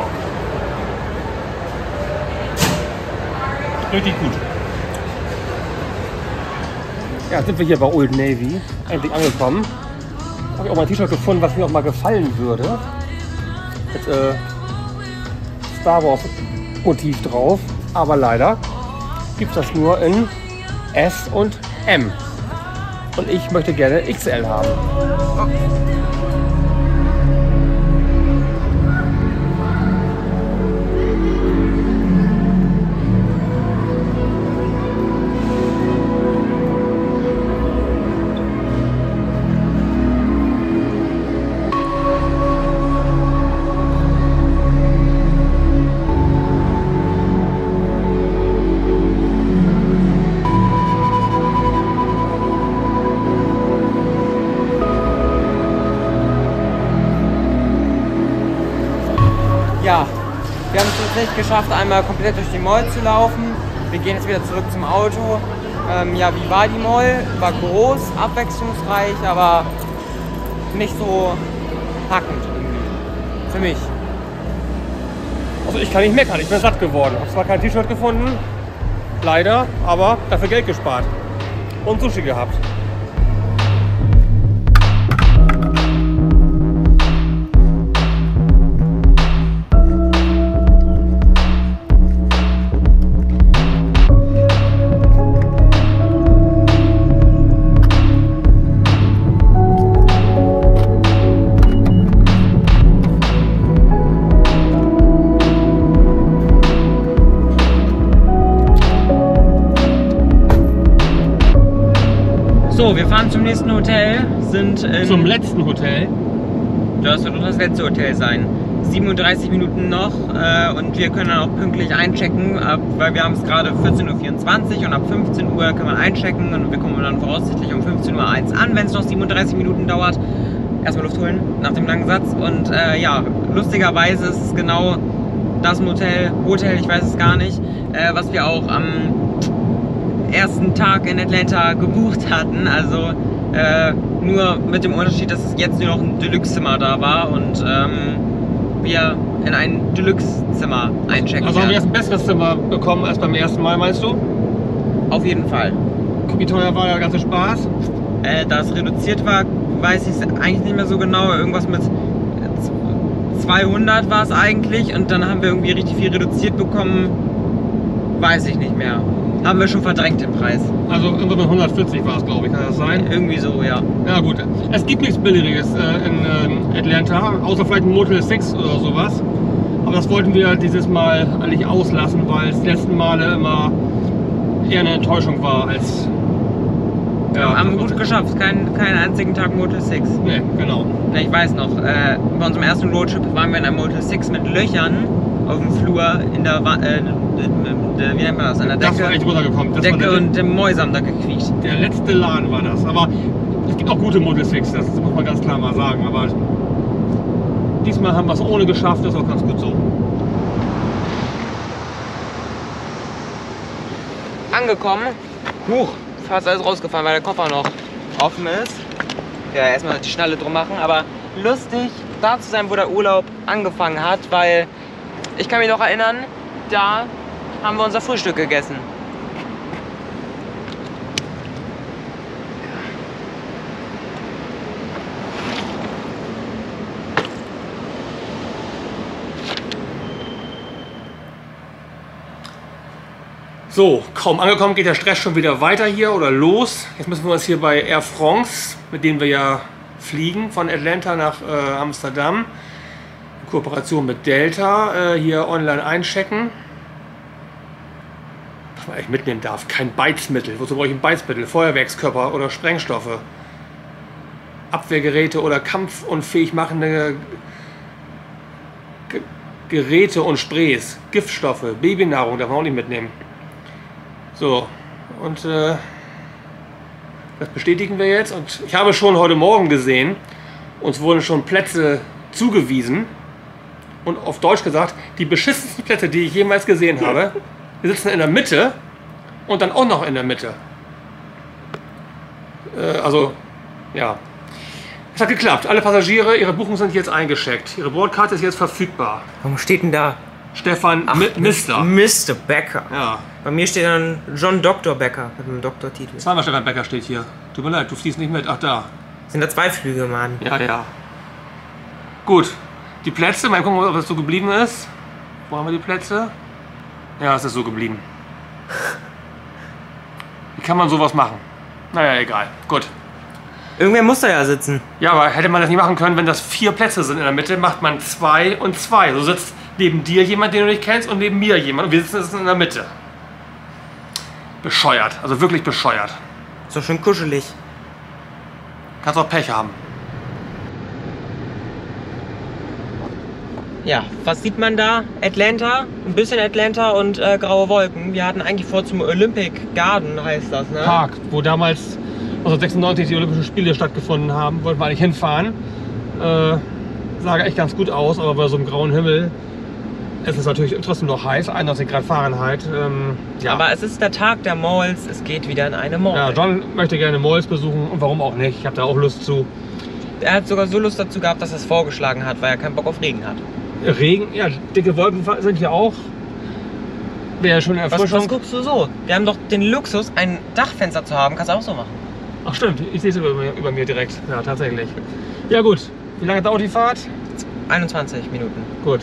Richtig gut. Ja, jetzt sind wir hier bei Old Navy. Endlich angekommen. Habe ich auch mal ein T-Shirt gefunden, was mir auch mal gefallen würde. Mit Star Wars Motiv drauf. Aber leider gibt es das nur in S und M. Und ich möchte gerne XL haben. Ja, wir haben es jetzt nicht geschafft, einmal komplett durch die Mall zu laufen. Wir gehen jetzt wieder zurück zum Auto. Ja, wie war die Mall? War groß, abwechslungsreich, aber nicht so packend irgendwie. Für mich. Also ich kann nicht meckern, ich bin satt geworden. Habe zwar kein T-Shirt gefunden, leider, aber dafür Geld gespart. Und Sushi gehabt. So, wir fahren zum nächsten Hotel, sind in... Zum letzten Hotel. Das wird doch das letzte Hotel sein. 37 Minuten noch und wir können dann auch pünktlich einchecken, weil wir haben es gerade 14:24 Uhr und ab 15 Uhr kann man einchecken und wir kommen dann voraussichtlich um 15:01 Uhr an, wenn es noch 37 Minuten dauert. Erstmal Luft holen nach dem langen Satz und ja, lustigerweise ist es genau das Hotel, ich weiß es gar nicht, was wir auch am ersten Tag in Atlanta gebucht hatten, also nur mit dem Unterschied, dass es jetzt nur noch ein Deluxe-Zimmer da war und wir in ein Deluxe-Zimmer einchecken. Also haben wir jetzt ein besseres Zimmer bekommen als beim ersten Mal, meinst du? Auf jeden Fall. Wie teuer war der ganze Spaß? Da es reduziert war, weiß ich es eigentlich nicht mehr so genau. Irgendwas mit 200 war es eigentlich und dann haben wir irgendwie richtig viel reduziert bekommen. Weiß ich nicht mehr. Haben wir schon verdrängt den Preis. Also irgendwo mit 140 war es, glaube ich, kann das sein? Irgendwie so, ja. Ja gut, es gibt nichts Billiges in Atlanta, außer vielleicht ein Motel 6 oder sowas. Aber das wollten wir dieses Mal eigentlich auslassen, weil es die letzten Male immer eher eine Enttäuschung war als... Ja, haben wir gut geschafft, keinen einzigen Tag Motel 6. Nee, genau. Ich weiß noch, bei unserem ersten Roadtrip waren wir in einem Motel 6 mit Löchern auf dem Flur in der wie nennt man das, an der Decke. Das war echt runtergekommen. Das Decke war und die Mäuse haben da gequiekt. Der letzte Laden war das. Aber es gibt auch gute Motel 6, das muss man ganz klar mal sagen. Aber diesmal haben wir es ohne geschafft, das ist auch ganz gut so. Angekommen. Huch, fast alles rausgefahren, weil der Koffer noch offen ist. Ja, erstmal die Schnalle drum machen, aber lustig da zu sein, wo der Urlaub angefangen hat, weil ich kann mich noch erinnern, da haben wir unser Frühstück gegessen. So, kaum angekommen geht der Stress schon wieder weiter hier oder los. Jetzt müssen wir uns hier bei Air France, mit denen wir ja fliegen, von Atlanta nach Amsterdam, in Kooperation mit Delta, hier online einchecken. Was man eigentlich mitnehmen darf, kein Beizmittel. Wozu brauche ich ein Beizmittel? Feuerwerkskörper oder Sprengstoffe, Abwehrgeräte oder kampfunfähig machende Geräte und Sprays, Giftstoffe, Babynahrung darf man auch nicht mitnehmen. So, und das bestätigen wir jetzt. Und ich habe schon heute Morgen gesehen, uns wurden schon Plätze zugewiesen. Und auf Deutsch gesagt, die beschissensten Plätze, die ich jemals gesehen habe. Wir sitzen in der Mitte und dann auch noch in der Mitte. Also, ja. Es hat geklappt. Alle Passagiere, ihre Buchungen sind jetzt eingecheckt. Ihre Bordkarte ist jetzt verfügbar. Warum steht denn da? Stefan Mister. Mr. Becker. Ja. Bei mir steht dann John Dr. Becker mit einem Doktortitel. Zweimal Stefan Becker steht hier. Tut mir leid, du fliegst nicht mit. Ach, da. Sind da 2 Flüge, Mann? Ja, ja. Gut. Die Plätze, mal gucken, ob das so geblieben ist. Wo haben wir die Plätze? Ja, es ist so geblieben. Wie kann man sowas machen? Naja, egal. Gut. Irgendwer muss da ja sitzen. Ja, aber hätte man das nicht machen können, wenn das 4 Plätze sind in der Mitte, macht man 2 und 2. So sitzt neben dir jemand, den du nicht kennst, und neben mir jemand. Und wir sitzen in der Mitte. Bescheuert. Also wirklich bescheuert. Ist doch schön kuschelig. Kannst auch Pech haben. Ja, was sieht man da? Atlanta, ein bisschen Atlanta und graue Wolken. Wir hatten eigentlich vor zum Olympic Garden, heißt das, ne? Park, wo damals 1996 die Olympischen Spiele stattgefunden haben, wollten wir eigentlich hinfahren. Sah echt ganz gut aus, aber bei so einem grauen Himmel ist es natürlich trotzdem noch heiß, 91 Grad Fahrenheit. Ja. Aber es ist der Tag der Malls, es geht wieder in eine Mall. Ja, John möchte gerne Malls besuchen und warum auch nicht, ich habe da auch Lust zu. Er hat sogar so Lust dazu gehabt, dass er es vorgeschlagen hat, weil er keinen Bock auf Regen hat. Regen, ja, dicke Wolken sind hier auch. Wäre schon Erfrischung. Was guckst du so? Wir haben doch den Luxus, ein Dachfenster zu haben, kannst du auch so machen. Ach stimmt, ich sehe es über mir direkt. Ja, tatsächlich. Ja gut, wie lange dauert die Fahrt? 21 Minuten. Gut.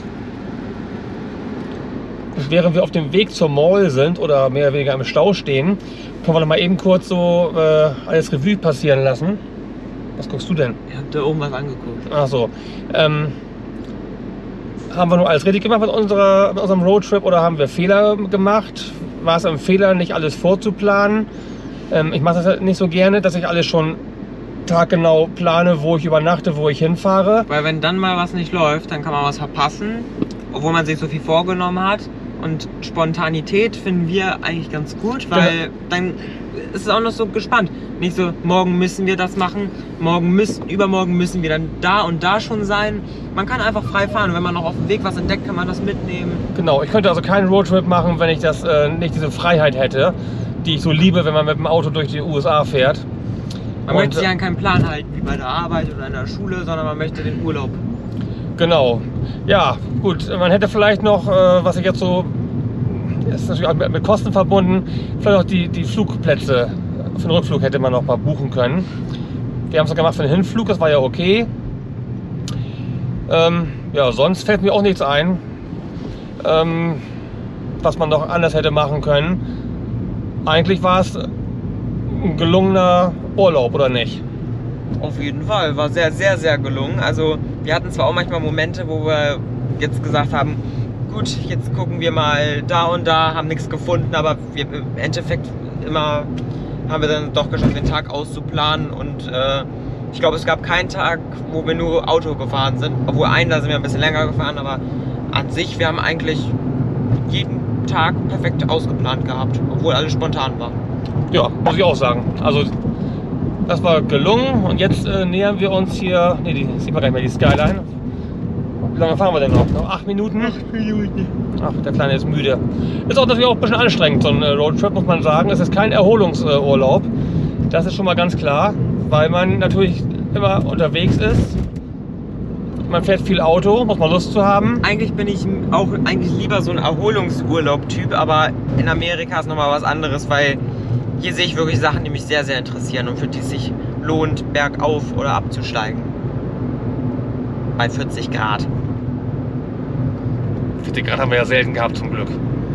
Während wir auf dem Weg zur Mall sind oder mehr oder weniger im Stau stehen, können wir noch mal eben kurz so alles Revue passieren lassen. Was guckst du denn? Ich hab da oben was angeguckt. Ach so. Haben wir nur alles richtig gemacht mit unserem Roadtrip oder haben wir Fehler gemacht? War es ein Fehler, nicht alles vorzuplanen? Ich mache das nicht so gerne, dass ich alles schon taggenau plane, wo ich übernachte, wo ich hinfahre. Weil wenn dann mal was nicht läuft, dann kann man was verpassen, obwohl man sich so viel vorgenommen hat. Und Spontanität finden wir eigentlich ganz gut, weil dann ist es auch noch so gespannt. Nicht so, morgen müssen wir das machen, übermorgen müssen wir dann da und da schon sein. Man kann einfach frei fahren und wenn man noch auf dem Weg was entdeckt, kann man das mitnehmen. Genau, ich könnte also keinen Roadtrip machen, wenn ich das nicht diese Freiheit hätte, die ich so liebe, wenn man mit dem Auto durch die USA fährt. Man möchte sich an keinen Plan halten, wie bei der Arbeit oder in der Schule, sondern man möchte den Urlaub. Genau. Ja, gut, man hätte vielleicht noch, was ich jetzt so, das ist natürlich auch mit Kosten verbunden, vielleicht auch die Flugplätze für den Rückflug hätte man noch mal buchen können. Wir haben es gemacht für den Hinflug, das war ja okay. Ja, sonst fällt mir auch nichts ein, was man noch anders hätte machen können. Eigentlich war es ein gelungener Urlaub, oder nicht? Auf jeden Fall, war sehr, sehr, sehr gelungen. Also wir hatten zwar auch manchmal Momente, wo wir jetzt gesagt haben, gut, jetzt gucken wir mal da und da, haben nichts gefunden, aber wir im Endeffekt immer haben wir dann doch geschafft, den Tag auszuplanen und ich glaube, es gab keinen Tag, wo wir nur Auto gefahren sind, obwohl da sind wir ein bisschen länger gefahren, aber an sich, wir haben eigentlich jeden Tag perfekt ausgeplant gehabt, obwohl alles spontan war. Ja, muss ich auch sagen. Also das war gelungen und jetzt nähern wir uns hier, ne, die sieht man gar nicht mehr, die Skyline. Wie lange fahren wir denn noch? Noch 8 Minuten? 8 Minuten. Ach, der Kleine ist müde. Ist auch natürlich auch ein bisschen anstrengend, so ein Roadtrip, muss man sagen. Es ist kein Erholungsurlaub. Das ist schon mal ganz klar, weil man natürlich immer unterwegs ist. Man fährt viel Auto, muss man Lust zu haben. Eigentlich bin ich auch lieber so ein Erholungsurlaub-Typ, aber in Amerika ist nochmal was anderes, weil hier sehe ich wirklich Sachen, die mich sehr, sehr interessieren und für die es sich lohnt, bergauf oder abzusteigen. Bei 40 Grad. 40 Grad haben wir ja selten gehabt, zum Glück.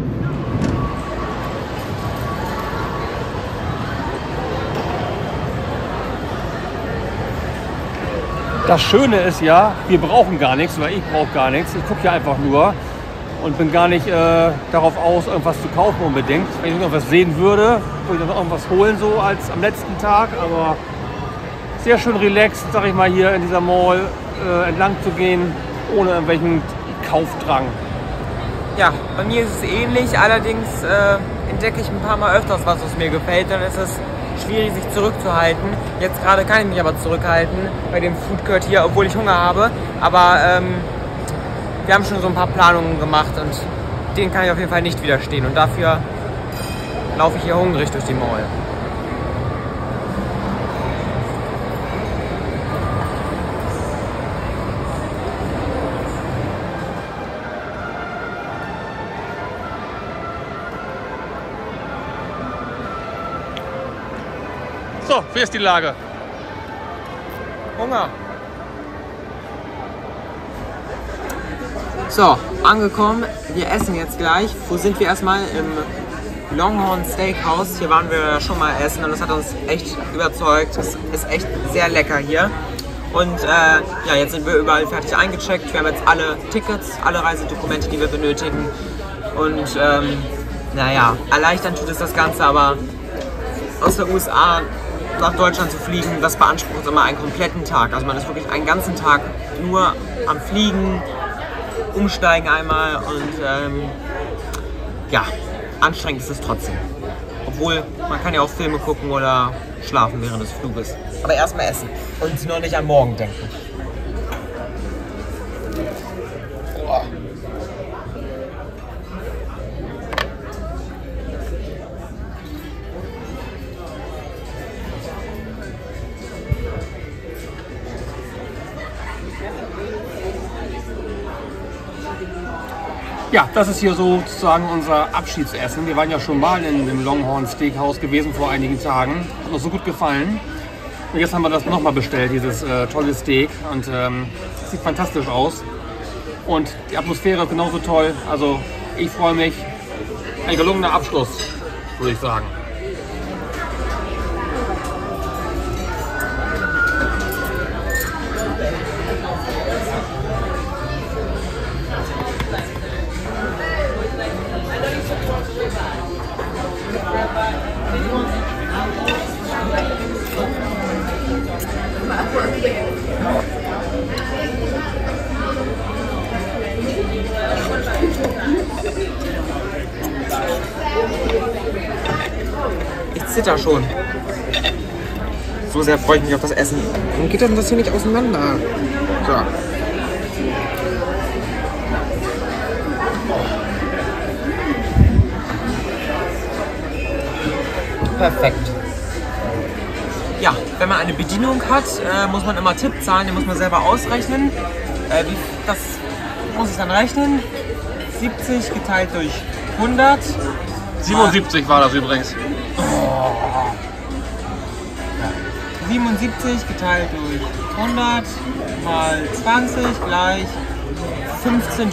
Das Schöne ist ja, wir brauchen gar nichts, oder ich brauche gar nichts. Ich gucke hier einfach nur und bin gar nicht darauf aus, irgendwas zu kaufen unbedingt. Wenn ich noch was sehen würde, würde ich noch irgendwas holen, so als am letzten Tag. Aber sehr schön relaxed, sag ich mal, hier in dieser Mall entlang zu gehen, ohne irgendwelchen Kaufdrang. Ja, bei mir ist es ähnlich, allerdings entdecke ich ein paar Mal öfters was mir gefällt, dann ist es schwierig, sich zurückzuhalten. Jetzt gerade kann ich mich aber zurückhalten bei dem Food Court hier, obwohl ich Hunger habe, aber wir haben schon so ein paar Planungen gemacht und denen kann ich auf jeden Fall nicht widerstehen und dafür laufe ich hier hungrig durch die Mall. So, wie ist die Lage? Hunger. So, angekommen. Wir essen jetzt gleich. Wo sind wir erstmal? Im Longhorn Steakhouse. Hier waren wir schon mal essen und das hat uns echt überzeugt. Es ist echt sehr lecker hier. Und ja, jetzt sind wir überall fertig eingecheckt. Wir haben jetzt alle Tickets, alle Reisedokumente, die wir benötigen. Und naja, erleichtern tut es das Ganze, aber aus der USA nach Deutschland zu fliegen, das beansprucht immer einen kompletten Tag. Also man ist wirklich einen ganzen Tag nur am Fliegen, umsteigen einmal und ja, anstrengend ist es trotzdem. Obwohl, man kann ja auch Filme gucken oder schlafen während des Fluges. Aber erstmal essen und noch nicht an morgen denken. Ja, das ist hier sozusagen unser Abschiedsessen. Wir waren ja schon mal in dem Longhorn Steakhouse gewesen vor einigen Tagen. Hat uns so gut gefallen. Und jetzt haben wir das nochmal bestellt, dieses tolle Steak. Und sieht fantastisch aus. Und die Atmosphäre ist genauso toll. Also ich freue mich. Ein gelungener Abschluss, würde ich sagen. zitter schon. So sehr freue ich mich auf das Essen. Warum geht denn das hier nicht auseinander? So. Perfekt. Ja, wenn man eine Bedienung hat, muss man immer Tipp zahlen, den muss man selber ausrechnen. Das muss ich dann rechnen. 70 geteilt durch 100. 77 war das übrigens. 77 geteilt durch 100 mal 20 gleich $15,04.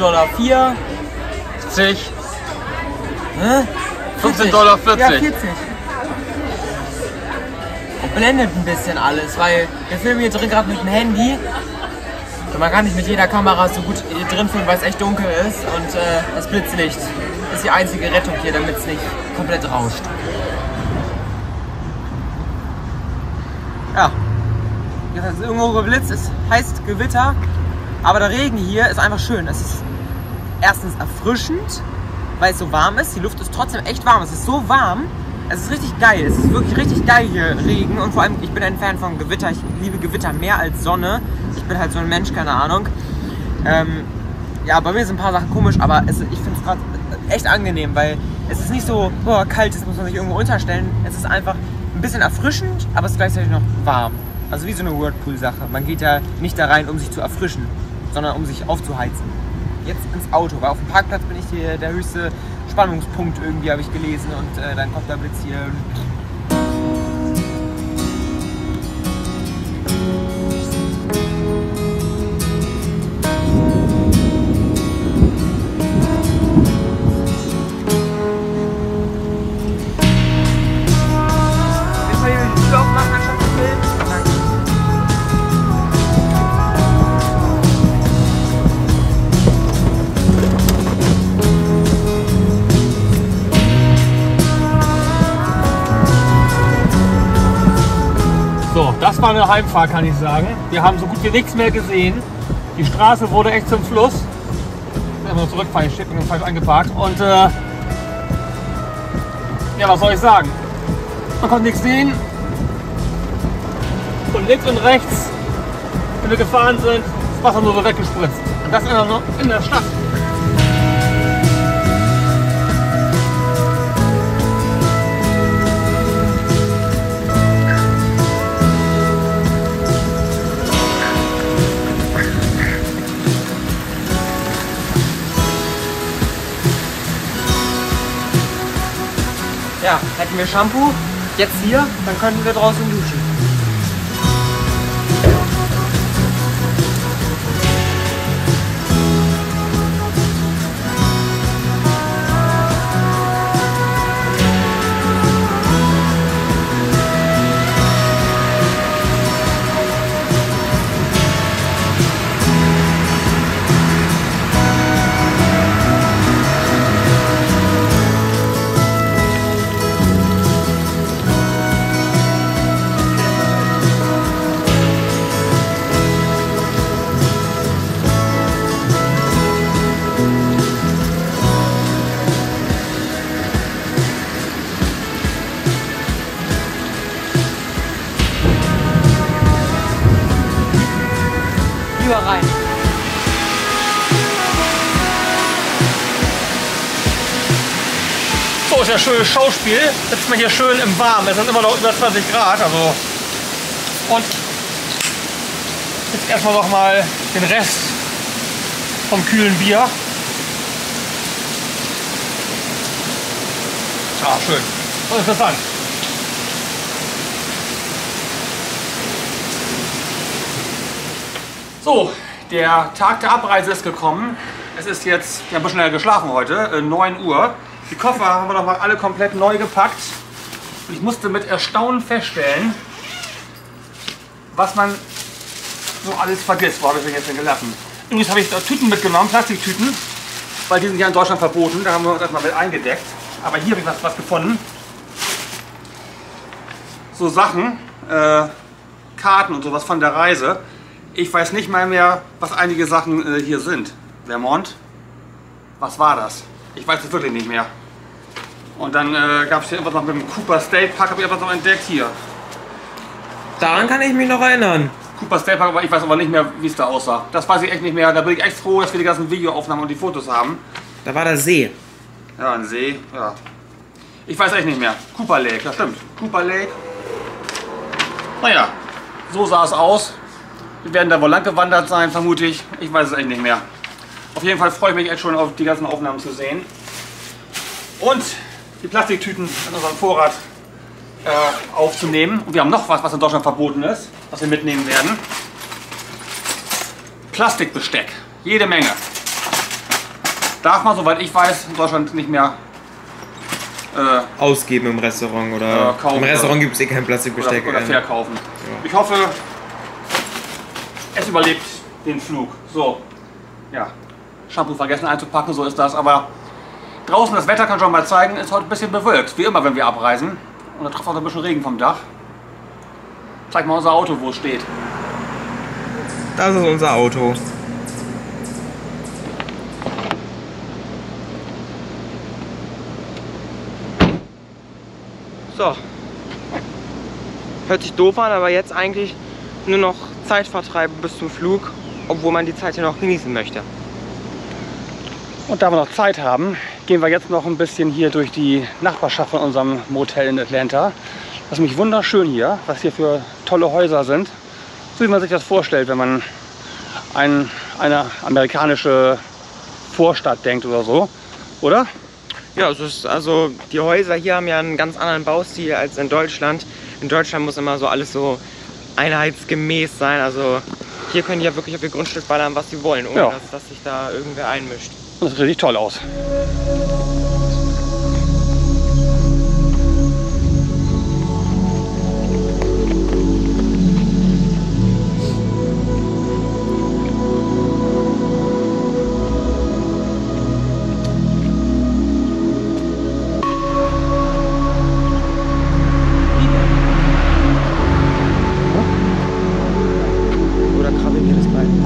40. Hä? $15,40. Ja, 40. Und blendet ein bisschen alles, weil wir filmen hier drin gerade mit dem Handy. Und man kann nicht mit jeder Kamera so gut hier drin filmen, weil es echt dunkel ist. Und das Blitzlicht ist die einzige Rettung hier, damit es nicht komplett rauscht. Ja, jetzt hat es irgendwo geblitzt, es heißt Gewitter, aber der Regen hier ist einfach schön. Es ist erstens erfrischend, weil es so warm ist, die Luft ist trotzdem echt warm, es ist so warm, es ist richtig geil, es ist wirklich richtig geil hier Regen und vor allem, ich bin ein Fan von Gewitter, ich liebe Gewitter mehr als Sonne, ich bin halt so ein Mensch, keine Ahnung. Ja, bei mir sind ein paar Sachen komisch, aber ich finde es gerade echt angenehm, weil es ist nicht so kalt, das muss man sich irgendwo unterstellen, es ist einfach ein bisschen erfrischend, aber es ist gleichzeitig noch warm. Also wie so eine Whirlpool-Sache. Man geht ja nicht da rein, um sich zu erfrischen, sondern um sich aufzuheizen. Jetzt ins Auto, weil auf dem Parkplatz bin ich hier der höchste Spannungspunkt irgendwie, habe ich gelesen. Und dann kommt der Blitz hier. So, das war eine Heimfahrt, kann ich sagen. Wir haben so gut wie nichts mehr gesehen. Die Straße wurde echt zum Fluss. Wenn wir zurückfahren, ich bin falsch eingeparkt. Und ja, was soll ich sagen? Man konnte nichts sehen. Und links und rechts, wenn wir gefahren sind, das Wasser nur so weggespritzt. Und das in der Stadt. Ja, hätten wir Shampoo, jetzt hier, dann könnten wir draußen duschen. Rein. So, ist ja schönes Schauspiel. Sitzt man hier schön im Warmen. Es sind immer noch über 20 Grad. Also. Und jetzt erstmal noch mal den Rest vom kühlen Bier. Ja, schön. Und interessant. So, der Tag der Abreise ist gekommen. Es ist jetzt, wir haben ein bisschen schneller geschlafen heute, 9 Uhr. Die Koffer haben wir noch mal alle komplett neu gepackt. Und ich musste mit Erstaunen feststellen, was man so alles vergisst. Wo habe ich denn jetzt denn gelassen? Übrigens habe ich Tüten mitgenommen, Plastiktüten, weil die sind ja in Deutschland verboten. Da haben wir uns erstmal mit eingedeckt. Aber hier habe ich was gefunden. So Sachen, Karten und sowas von der Reise. Ich weiß nicht mal mehr, was einige Sachen hier sind. Vermont? Was war das? Ich weiß es wirklich nicht mehr. Und dann gab es hier irgendwas noch mit dem Cooper State Park, habe ich etwas noch entdeckt hier. Daran kann ich mich noch erinnern. Cooper State Park, aber ich weiß aber nicht mehr, wie es da aussah. Das weiß ich echt nicht mehr. Da bin ich echt froh, dass wir die ganzen Videoaufnahmen und die Fotos haben. Da war der See. Ja, ein See, ja. Ich weiß echt nicht mehr. Cooper Lake, das stimmt. Cooper Lake. Naja, so sah es aus. Wir werden da wohl lang gewandert sein, vermute ich. Ich weiß es echt nicht mehr. Auf jeden Fall freue ich mich jetzt schon auf die ganzen Aufnahmen zu sehen. Und die Plastiktüten an unserem Vorrat aufzunehmen. Und wir haben noch was, was in Deutschland verboten ist, was wir mitnehmen werden. Plastikbesteck. Jede Menge. Darf man, soweit ich weiß, in Deutschland nicht mehr Ausgeben im Restaurant oder kaufen. Im Restaurant gibt es eh kein Plastikbesteck. Oder verkaufen. Ja. Ich hoffe, es überlebt den Flug. So, ja. Shampoo vergessen einzupacken, so ist das. Aber draußen das Wetter kann schon mal zeigen, ist heute ein bisschen bewölkt. Wie immer, wenn wir abreisen. Und da tropft auch ein bisschen Regen vom Dach. Zeig mal unser Auto, wo es steht. Das ist unser Auto. So. Hört sich doof an, aber jetzt eigentlich nur noch Zeitvertreib bis zum Flug, obwohl man die Zeit ja noch genießen möchte. Und da wir noch Zeit haben, gehen wir jetzt noch ein bisschen hier durch die Nachbarschaft von unserem Motel in Atlanta. Das ist nämlich wunderschön hier, was hier für tolle Häuser sind. So wie man sich das vorstellt, wenn man an eine amerikanische Vorstadt denkt oder so, oder? Ja, es ist, also die Häuser hier haben ja einen ganz anderen Baustil als in Deutschland. In Deutschland muss immer so alles so einheitsgemäß sein. Also hier können die ja wirklich auf ihr Grundstück ballern, was sie wollen, ohne dass sich da irgendwer einmischt. Und das sieht richtig toll aus. Oder krabbeln wir das Bein?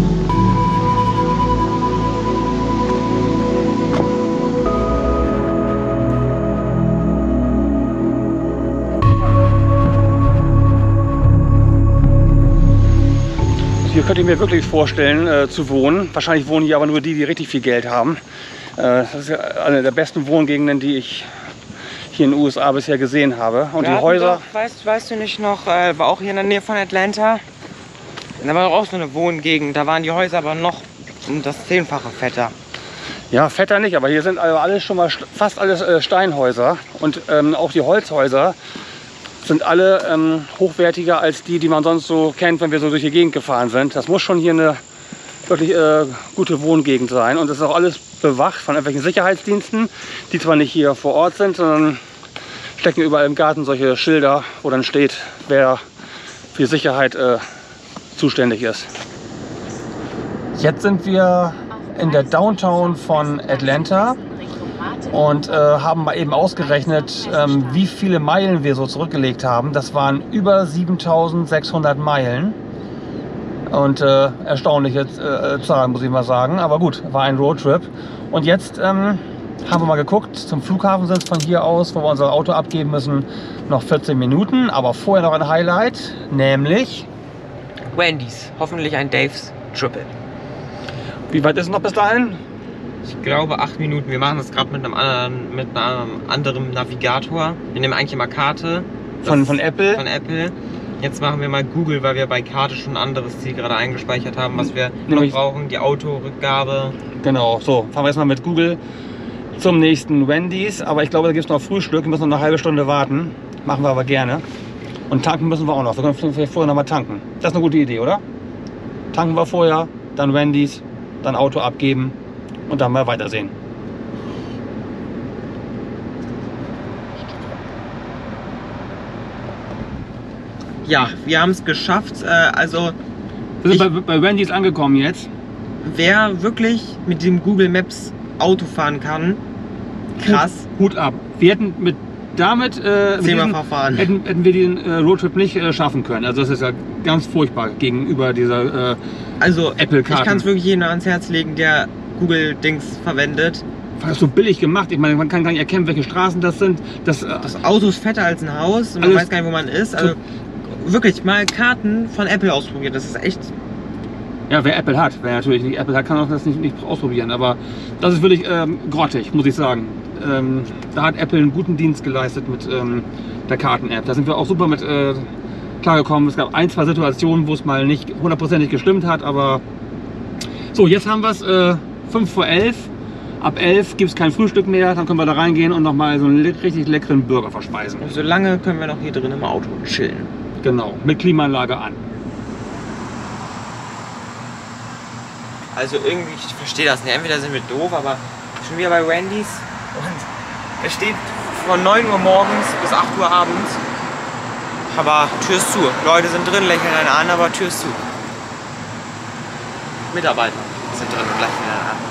Hier könnte ich mir wirklich vorstellen zu wohnen. Wahrscheinlich wohnen hier aber nur die, die richtig viel Geld haben. Das ist ja eine der besten Wohngegenden, die ich hier in den USA bisher gesehen habe. Und die Häuser... Doch, weißt du nicht noch, war auch hier in der Nähe von Atlanta. Da war doch auch so eine Wohngegend. Da waren die Häuser aber noch um das 10-fache fetter. Ja, fetter nicht, aber hier sind also alles schon mal fast alles Steinhäuser. Und auch die Holzhäuser sind alle hochwertiger als die, die man sonst so kennt, wenn wir so durch die Gegend gefahren sind. Das muss schon hier eine wirklich gute Wohngegend sein. Und das ist auch alles bewacht von irgendwelchen Sicherheitsdiensten, die zwar nicht hier vor Ort sind, sondern stecken überall im Garten solche Schilder, wo dann steht, wer für Sicherheit zuständig ist. Jetzt sind wir in der Downtown von Atlanta und haben mal eben ausgerechnet, wie viele Meilen wir so zurückgelegt haben. Das waren über 7.600 Meilen. Und erstaunliche Zahlen, muss ich mal sagen. Aber gut, war ein Roadtrip. Und jetzt haben wir mal geguckt, zum Flughafen sind es von hier aus, wo wir unser Auto abgeben müssen, noch 14 Minuten. Aber vorher noch ein Highlight, nämlich Wendy's, hoffentlich ein Dave's Triple. Wie weit ist es noch bis dahin? Ich glaube 8 Minuten. Wir machen das gerade mit einem anderen Navigator. Wir nehmen eigentlich immer Karte. Von Apple? Von Apple. Jetzt machen wir mal Google, weil wir bei Karte schon ein anderes Ziel gerade eingespeichert haben, was wir noch brauchen. Die Autorückgabe. Genau, so. Fahren wir erstmal mit Google zum nächsten Wendy's. Aber ich glaube, da gibt es noch Frühstück. Wir müssen noch eine halbe Stunde warten. Machen wir aber gerne. Und tanken müssen wir auch noch. Wir können vielleicht vorher noch mal tanken. Das ist eine gute Idee, oder? Tanken wir vorher, dann Wendy's, dann Auto abgeben und dann mal weitersehen. Ja, wir haben es geschafft. Also wir sind bei Wendy's angekommen jetzt. Wer wirklich mit dem Google Maps Auto fahren kann, krass. Hut ab. Wir hätten hätten wir den Roadtrip nicht schaffen können. Also das ist ja ganz furchtbar gegenüber dieser also Apple-Karte. Ich kann es wirklich jedem ans Herz legen, der Google Dings verwendet. fast so billig gemacht. Ich meine, man kann gar nicht erkennen, welche Straßen das sind. Das Auto ist fetter als ein Haus und man weiß gar nicht, wo man ist. Also wirklich mal Karten von Apple ausprobieren, das ist echt... Ja, wer Apple hat, wer natürlich nicht Apple hat, kann auch das nicht ausprobieren. Aber das ist wirklich grottig, muss ich sagen. Da hat Apple einen guten Dienst geleistet mit der Karten-App. Da sind wir auch super mit klargekommen. Es gab ein, zwei Situationen, wo es mal nicht hundertprozentig gestimmt hat, aber so, jetzt haben wir es 5 vor 11. Ab 11 gibt es kein Frühstück mehr, dann können wir da reingehen und nochmal so einen richtig leckeren Burger verspeisen. Und solange können wir noch hier drin im Auto chillen. Genau, mit Klimaanlage an. Also irgendwie, ich verstehe das nicht. Entweder sind wir doof, aber schon wieder bei Wendy's und es steht von 9 Uhr morgens bis 8 Uhr abends. Aber Tür ist zu. Leute sind drin, lächeln einen an, aber Tür ist zu. Mitarbeiter sind drin und lächeln einen an.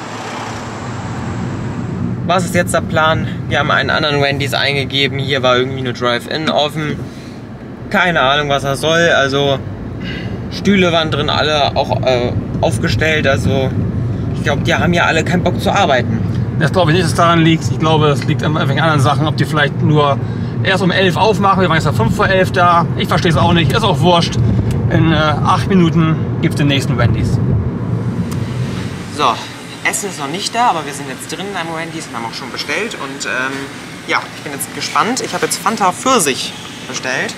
Was ist jetzt der Plan? Wir haben einen anderen Wendy's eingegeben. Hier war irgendwie eine Drive-In offen. Keine Ahnung, was das soll. Also Stühle waren drin, alle auch aufgestellt. Also ich glaube, die haben ja alle keinen Bock zu arbeiten. Das glaube ich nicht, dass es daran liegt. Ich glaube, es liegt an irgendwelchen anderen Sachen. Ob die vielleicht nur erst um 11 aufmachen. Wir waren jetzt 5 vor 11 da. Ich verstehe es auch nicht. Ist auch wurscht. In 8 Minuten gibt es den nächsten Wendy's. So, Essen ist noch nicht da, aber wir sind jetzt drin in einem Wendy's und haben auch schon bestellt. Und ja, ich bin jetzt gespannt. Ich habe jetzt Fanta Pfirsich bestellt.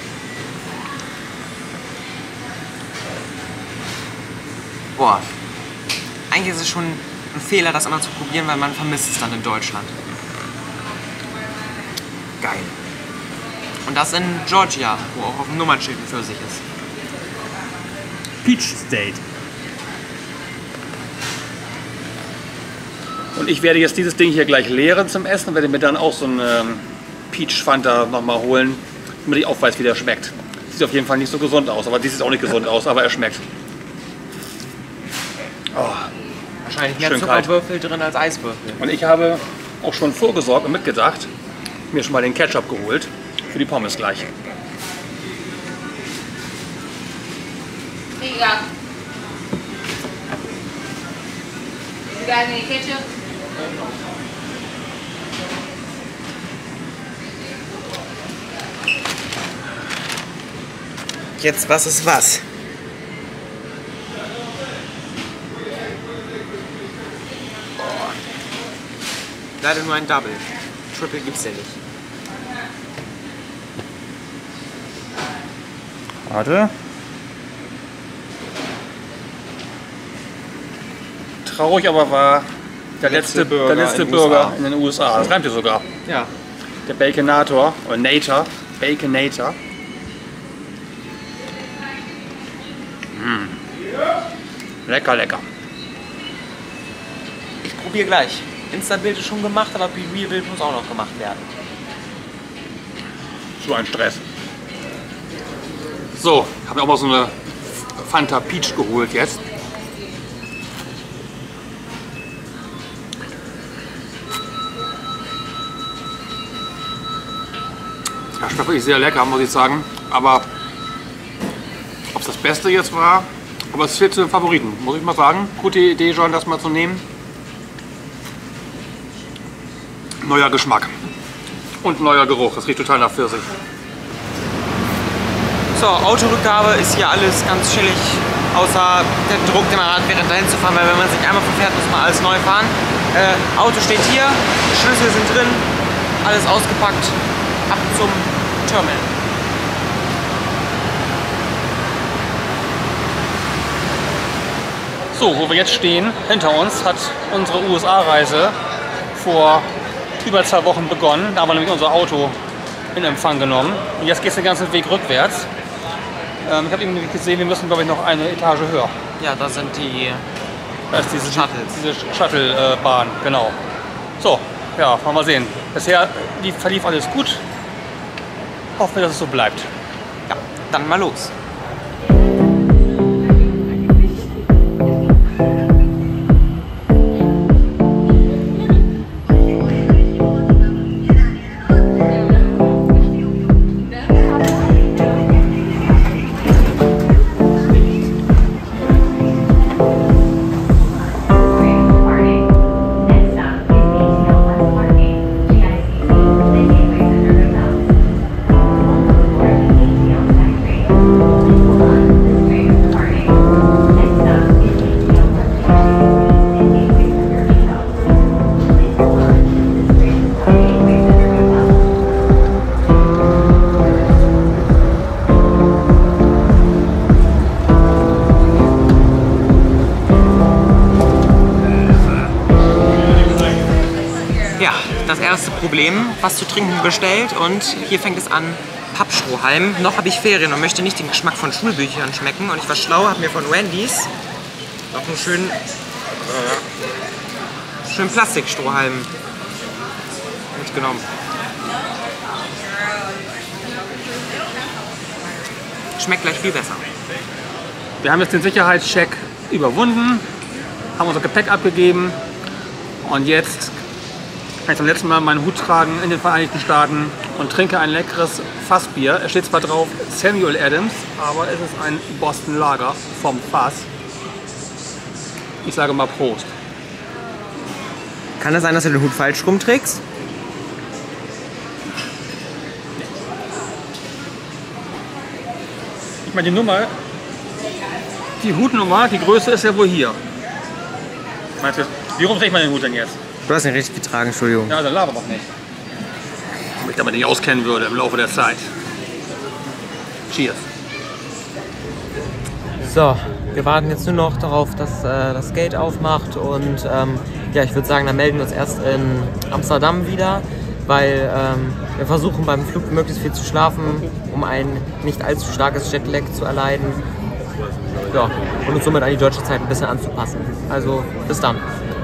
Boah, eigentlich ist es schon ein Fehler, das immer zu probieren, weil man vermisst es dann in Deutschland. Geil. Und das in Georgia, wo auch auf dem Nummernschild ein Pfirsich ist. Peach State. Und ich werde jetzt dieses Ding hier gleich leeren zum Essen und werde mir dann auch so ein Peach Fanta nochmal holen, damit ich auch weiß, wie der schmeckt. Sieht auf jeden Fall nicht so gesund aus, aber dies sieht auch nicht gesund aus, aber er schmeckt. Oh, wahrscheinlich mehr Zuckerwürfel drin als Eiswürfel. Und ich habe auch schon vorgesorgt und mitgedacht, mir schon mal den Ketchup geholt für die Pommes gleich. Here you go. You guys need ketchup? Jetzt, was ist was? Leider nur ein Double. Triple gibt's ja nicht. Warte. Traurig aber war der letzte Burger in den USA. Das reimt ja sogar. Ja. Der Baconator oder Nator. Baconator. Lecker, lecker. Ich probiere gleich. Insta-Bild ist schon gemacht, aber BeReal-Bild muss auch noch gemacht werden. So ein Stress. So, habe auch mal so eine Fanta Peach geholt jetzt. Das schmeckt wirklich sehr lecker, muss ich sagen. Aber ob es das Beste jetzt war, aber es zählt zu den Favoriten, muss ich mal sagen. Gute Idee, John, das mal zu nehmen. Neuer Geschmack und neuer Geruch. Das riecht total nach Pfirsich. So, Autorückgabe ist hier alles ganz chillig, außer der Druck, den man hat, während dahin zu fahren, weil wenn man sich einmal verfährt, muss man alles neu fahren. Auto steht hier, Schlüssel sind drin, alles ausgepackt, ab zum Terminal. So, wo wir jetzt stehen, hinter uns, hat unsere USA-Reise vor über 2 Wochen begonnen. Da haben wir nämlich unser Auto in Empfang genommen. Und jetzt geht es den ganzen Weg rückwärts. Ich habe irgendwie gesehen, wir müssen, glaube ich, noch eine Etage höher. Ja, da sind die Da ist diese Shuttles. Diese Shuttle-Bahn, genau. So, ja, wollen wir mal sehen. Bisher verlief alles gut. Hoffen wir, dass es so bleibt. Ja, dann mal los. das erste Problem, was zu trinken bestellt und hier fängt es an, Pappstrohhalm. Noch habe ich Ferien und möchte nicht den Geschmack von Schulbüchern schmecken und ich war schlau, habe mir von Wendy's noch einen schönen Plastikstrohhalm mitgenommen. Schmeckt gleich viel besser. Wir haben jetzt den Sicherheitscheck überwunden, haben unser Gepäck abgegeben und jetzt kann ich zum letzten Mal meinen Hut tragen in den Vereinigten Staaten und trinke ein leckeres Fassbier. Es steht zwar drauf Samuel Adams, aber es ist ein Boston Lager vom Fass. Ich sage mal Prost. Kann es sein, dass du den Hut falsch rumträgst? Ich meine, die Hutnummer, die Größe ist ja wohl hier. Meinst du, wie rum trägt man den Hut denn jetzt? Du hast ihn richtig getragen, Entschuldigung. Ja, dann laber doch nicht. Wenn ich damit nicht auskennen würde im Laufe der Zeit. Cheers. So, wir warten jetzt nur noch darauf, dass das Gate aufmacht und ja, ich würde sagen, dann melden wir uns erst in Amsterdam wieder, weil wir versuchen beim Flug möglichst viel zu schlafen, um ein nicht allzu starkes Jetlag zu erleiden. Ja, und uns somit an die deutsche Zeit ein bisschen anzupassen. Also, bis dann.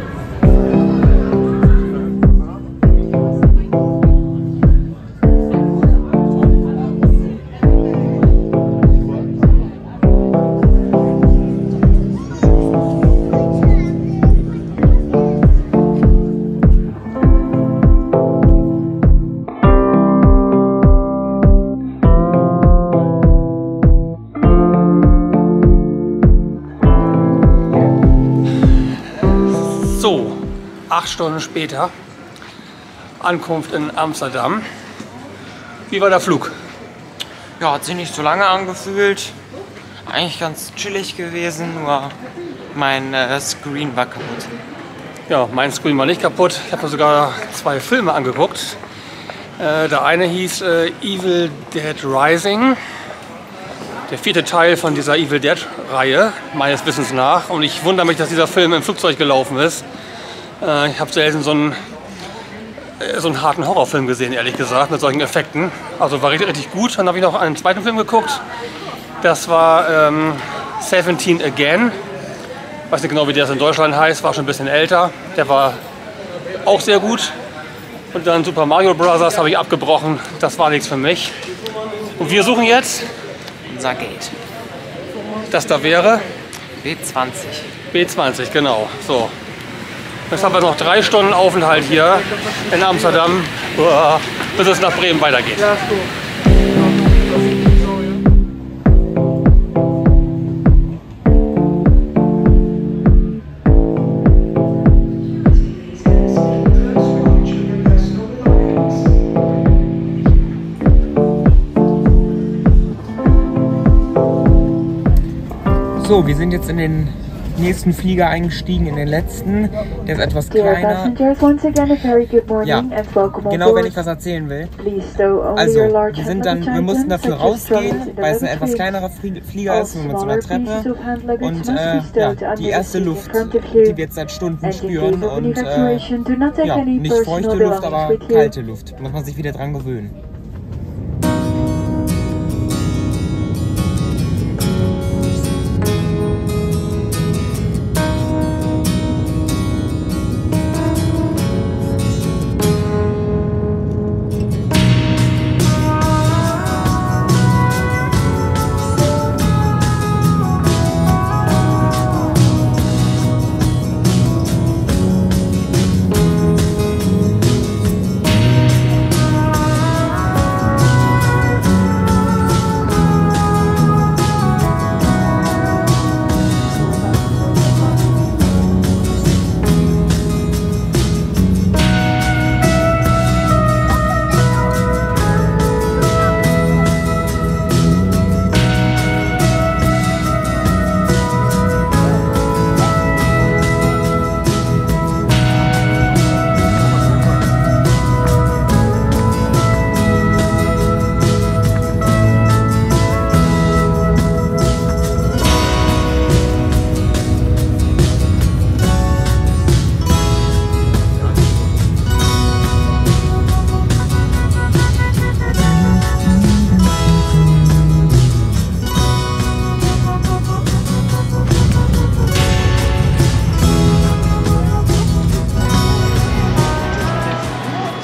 So, 8 Stunden später, Ankunft in Amsterdam. Wie war der Flug? Ja, hat sich nicht so lange angefühlt. Eigentlich ganz chillig gewesen, nur mein Screen war kaputt. Ja, mein Screen war nicht kaputt. Ich habe mir sogar 2 Filme angeguckt. Der eine hieß Evil Dead Rising. Der 4. Teil von dieser Evil Dead-Reihe, meines Wissens nach. Und ich wundere mich, dass dieser Film im Flugzeug gelaufen ist. Ich habe selten so einen harten Horrorfilm gesehen, ehrlich gesagt, mit solchen Effekten. Also war richtig, richtig gut. Dann habe ich noch einen zweiten Film geguckt. Das war 17 Again. Ich weiß nicht genau, wie der in Deutschland heißt. War schon ein bisschen älter. Der war auch sehr gut. Und dann Super Mario Bros. Habe ich abgebrochen. Das war nichts für mich. Und wir suchen jetzt Unser Gate. das da wäre B20. B20, genau. So. Jetzt haben wir noch 3 Stunden Aufenthalt hier in Amsterdam, bis es nach Bremen weitergeht. So, wir sind jetzt in den nächsten Flieger eingestiegen, in den letzten. Der ist etwas kleiner. Ja, genau, wenn ich was erzählen will. Also, wir mussten dafür rausgehen, weil es ein etwas kleinerer Flieger ist, nur mit so einer Treppe. Und ja, die erste Luft, die wir jetzt seit Stunden spüren. Und ja, nicht feuchte Luft, aber kalte Luft. Muss man sich wieder dran gewöhnen.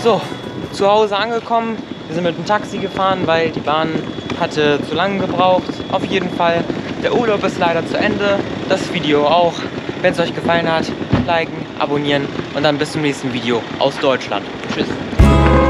So, zu Hause angekommen. Wir sind mit dem Taxi gefahren, weil die Bahn hatte zu lange gebraucht. Auf jeden Fall. Der Urlaub ist leider zu Ende. Das Video auch. Wenn es euch gefallen hat, liken, abonnieren und dann bis zum nächsten Video aus Deutschland. Tschüss.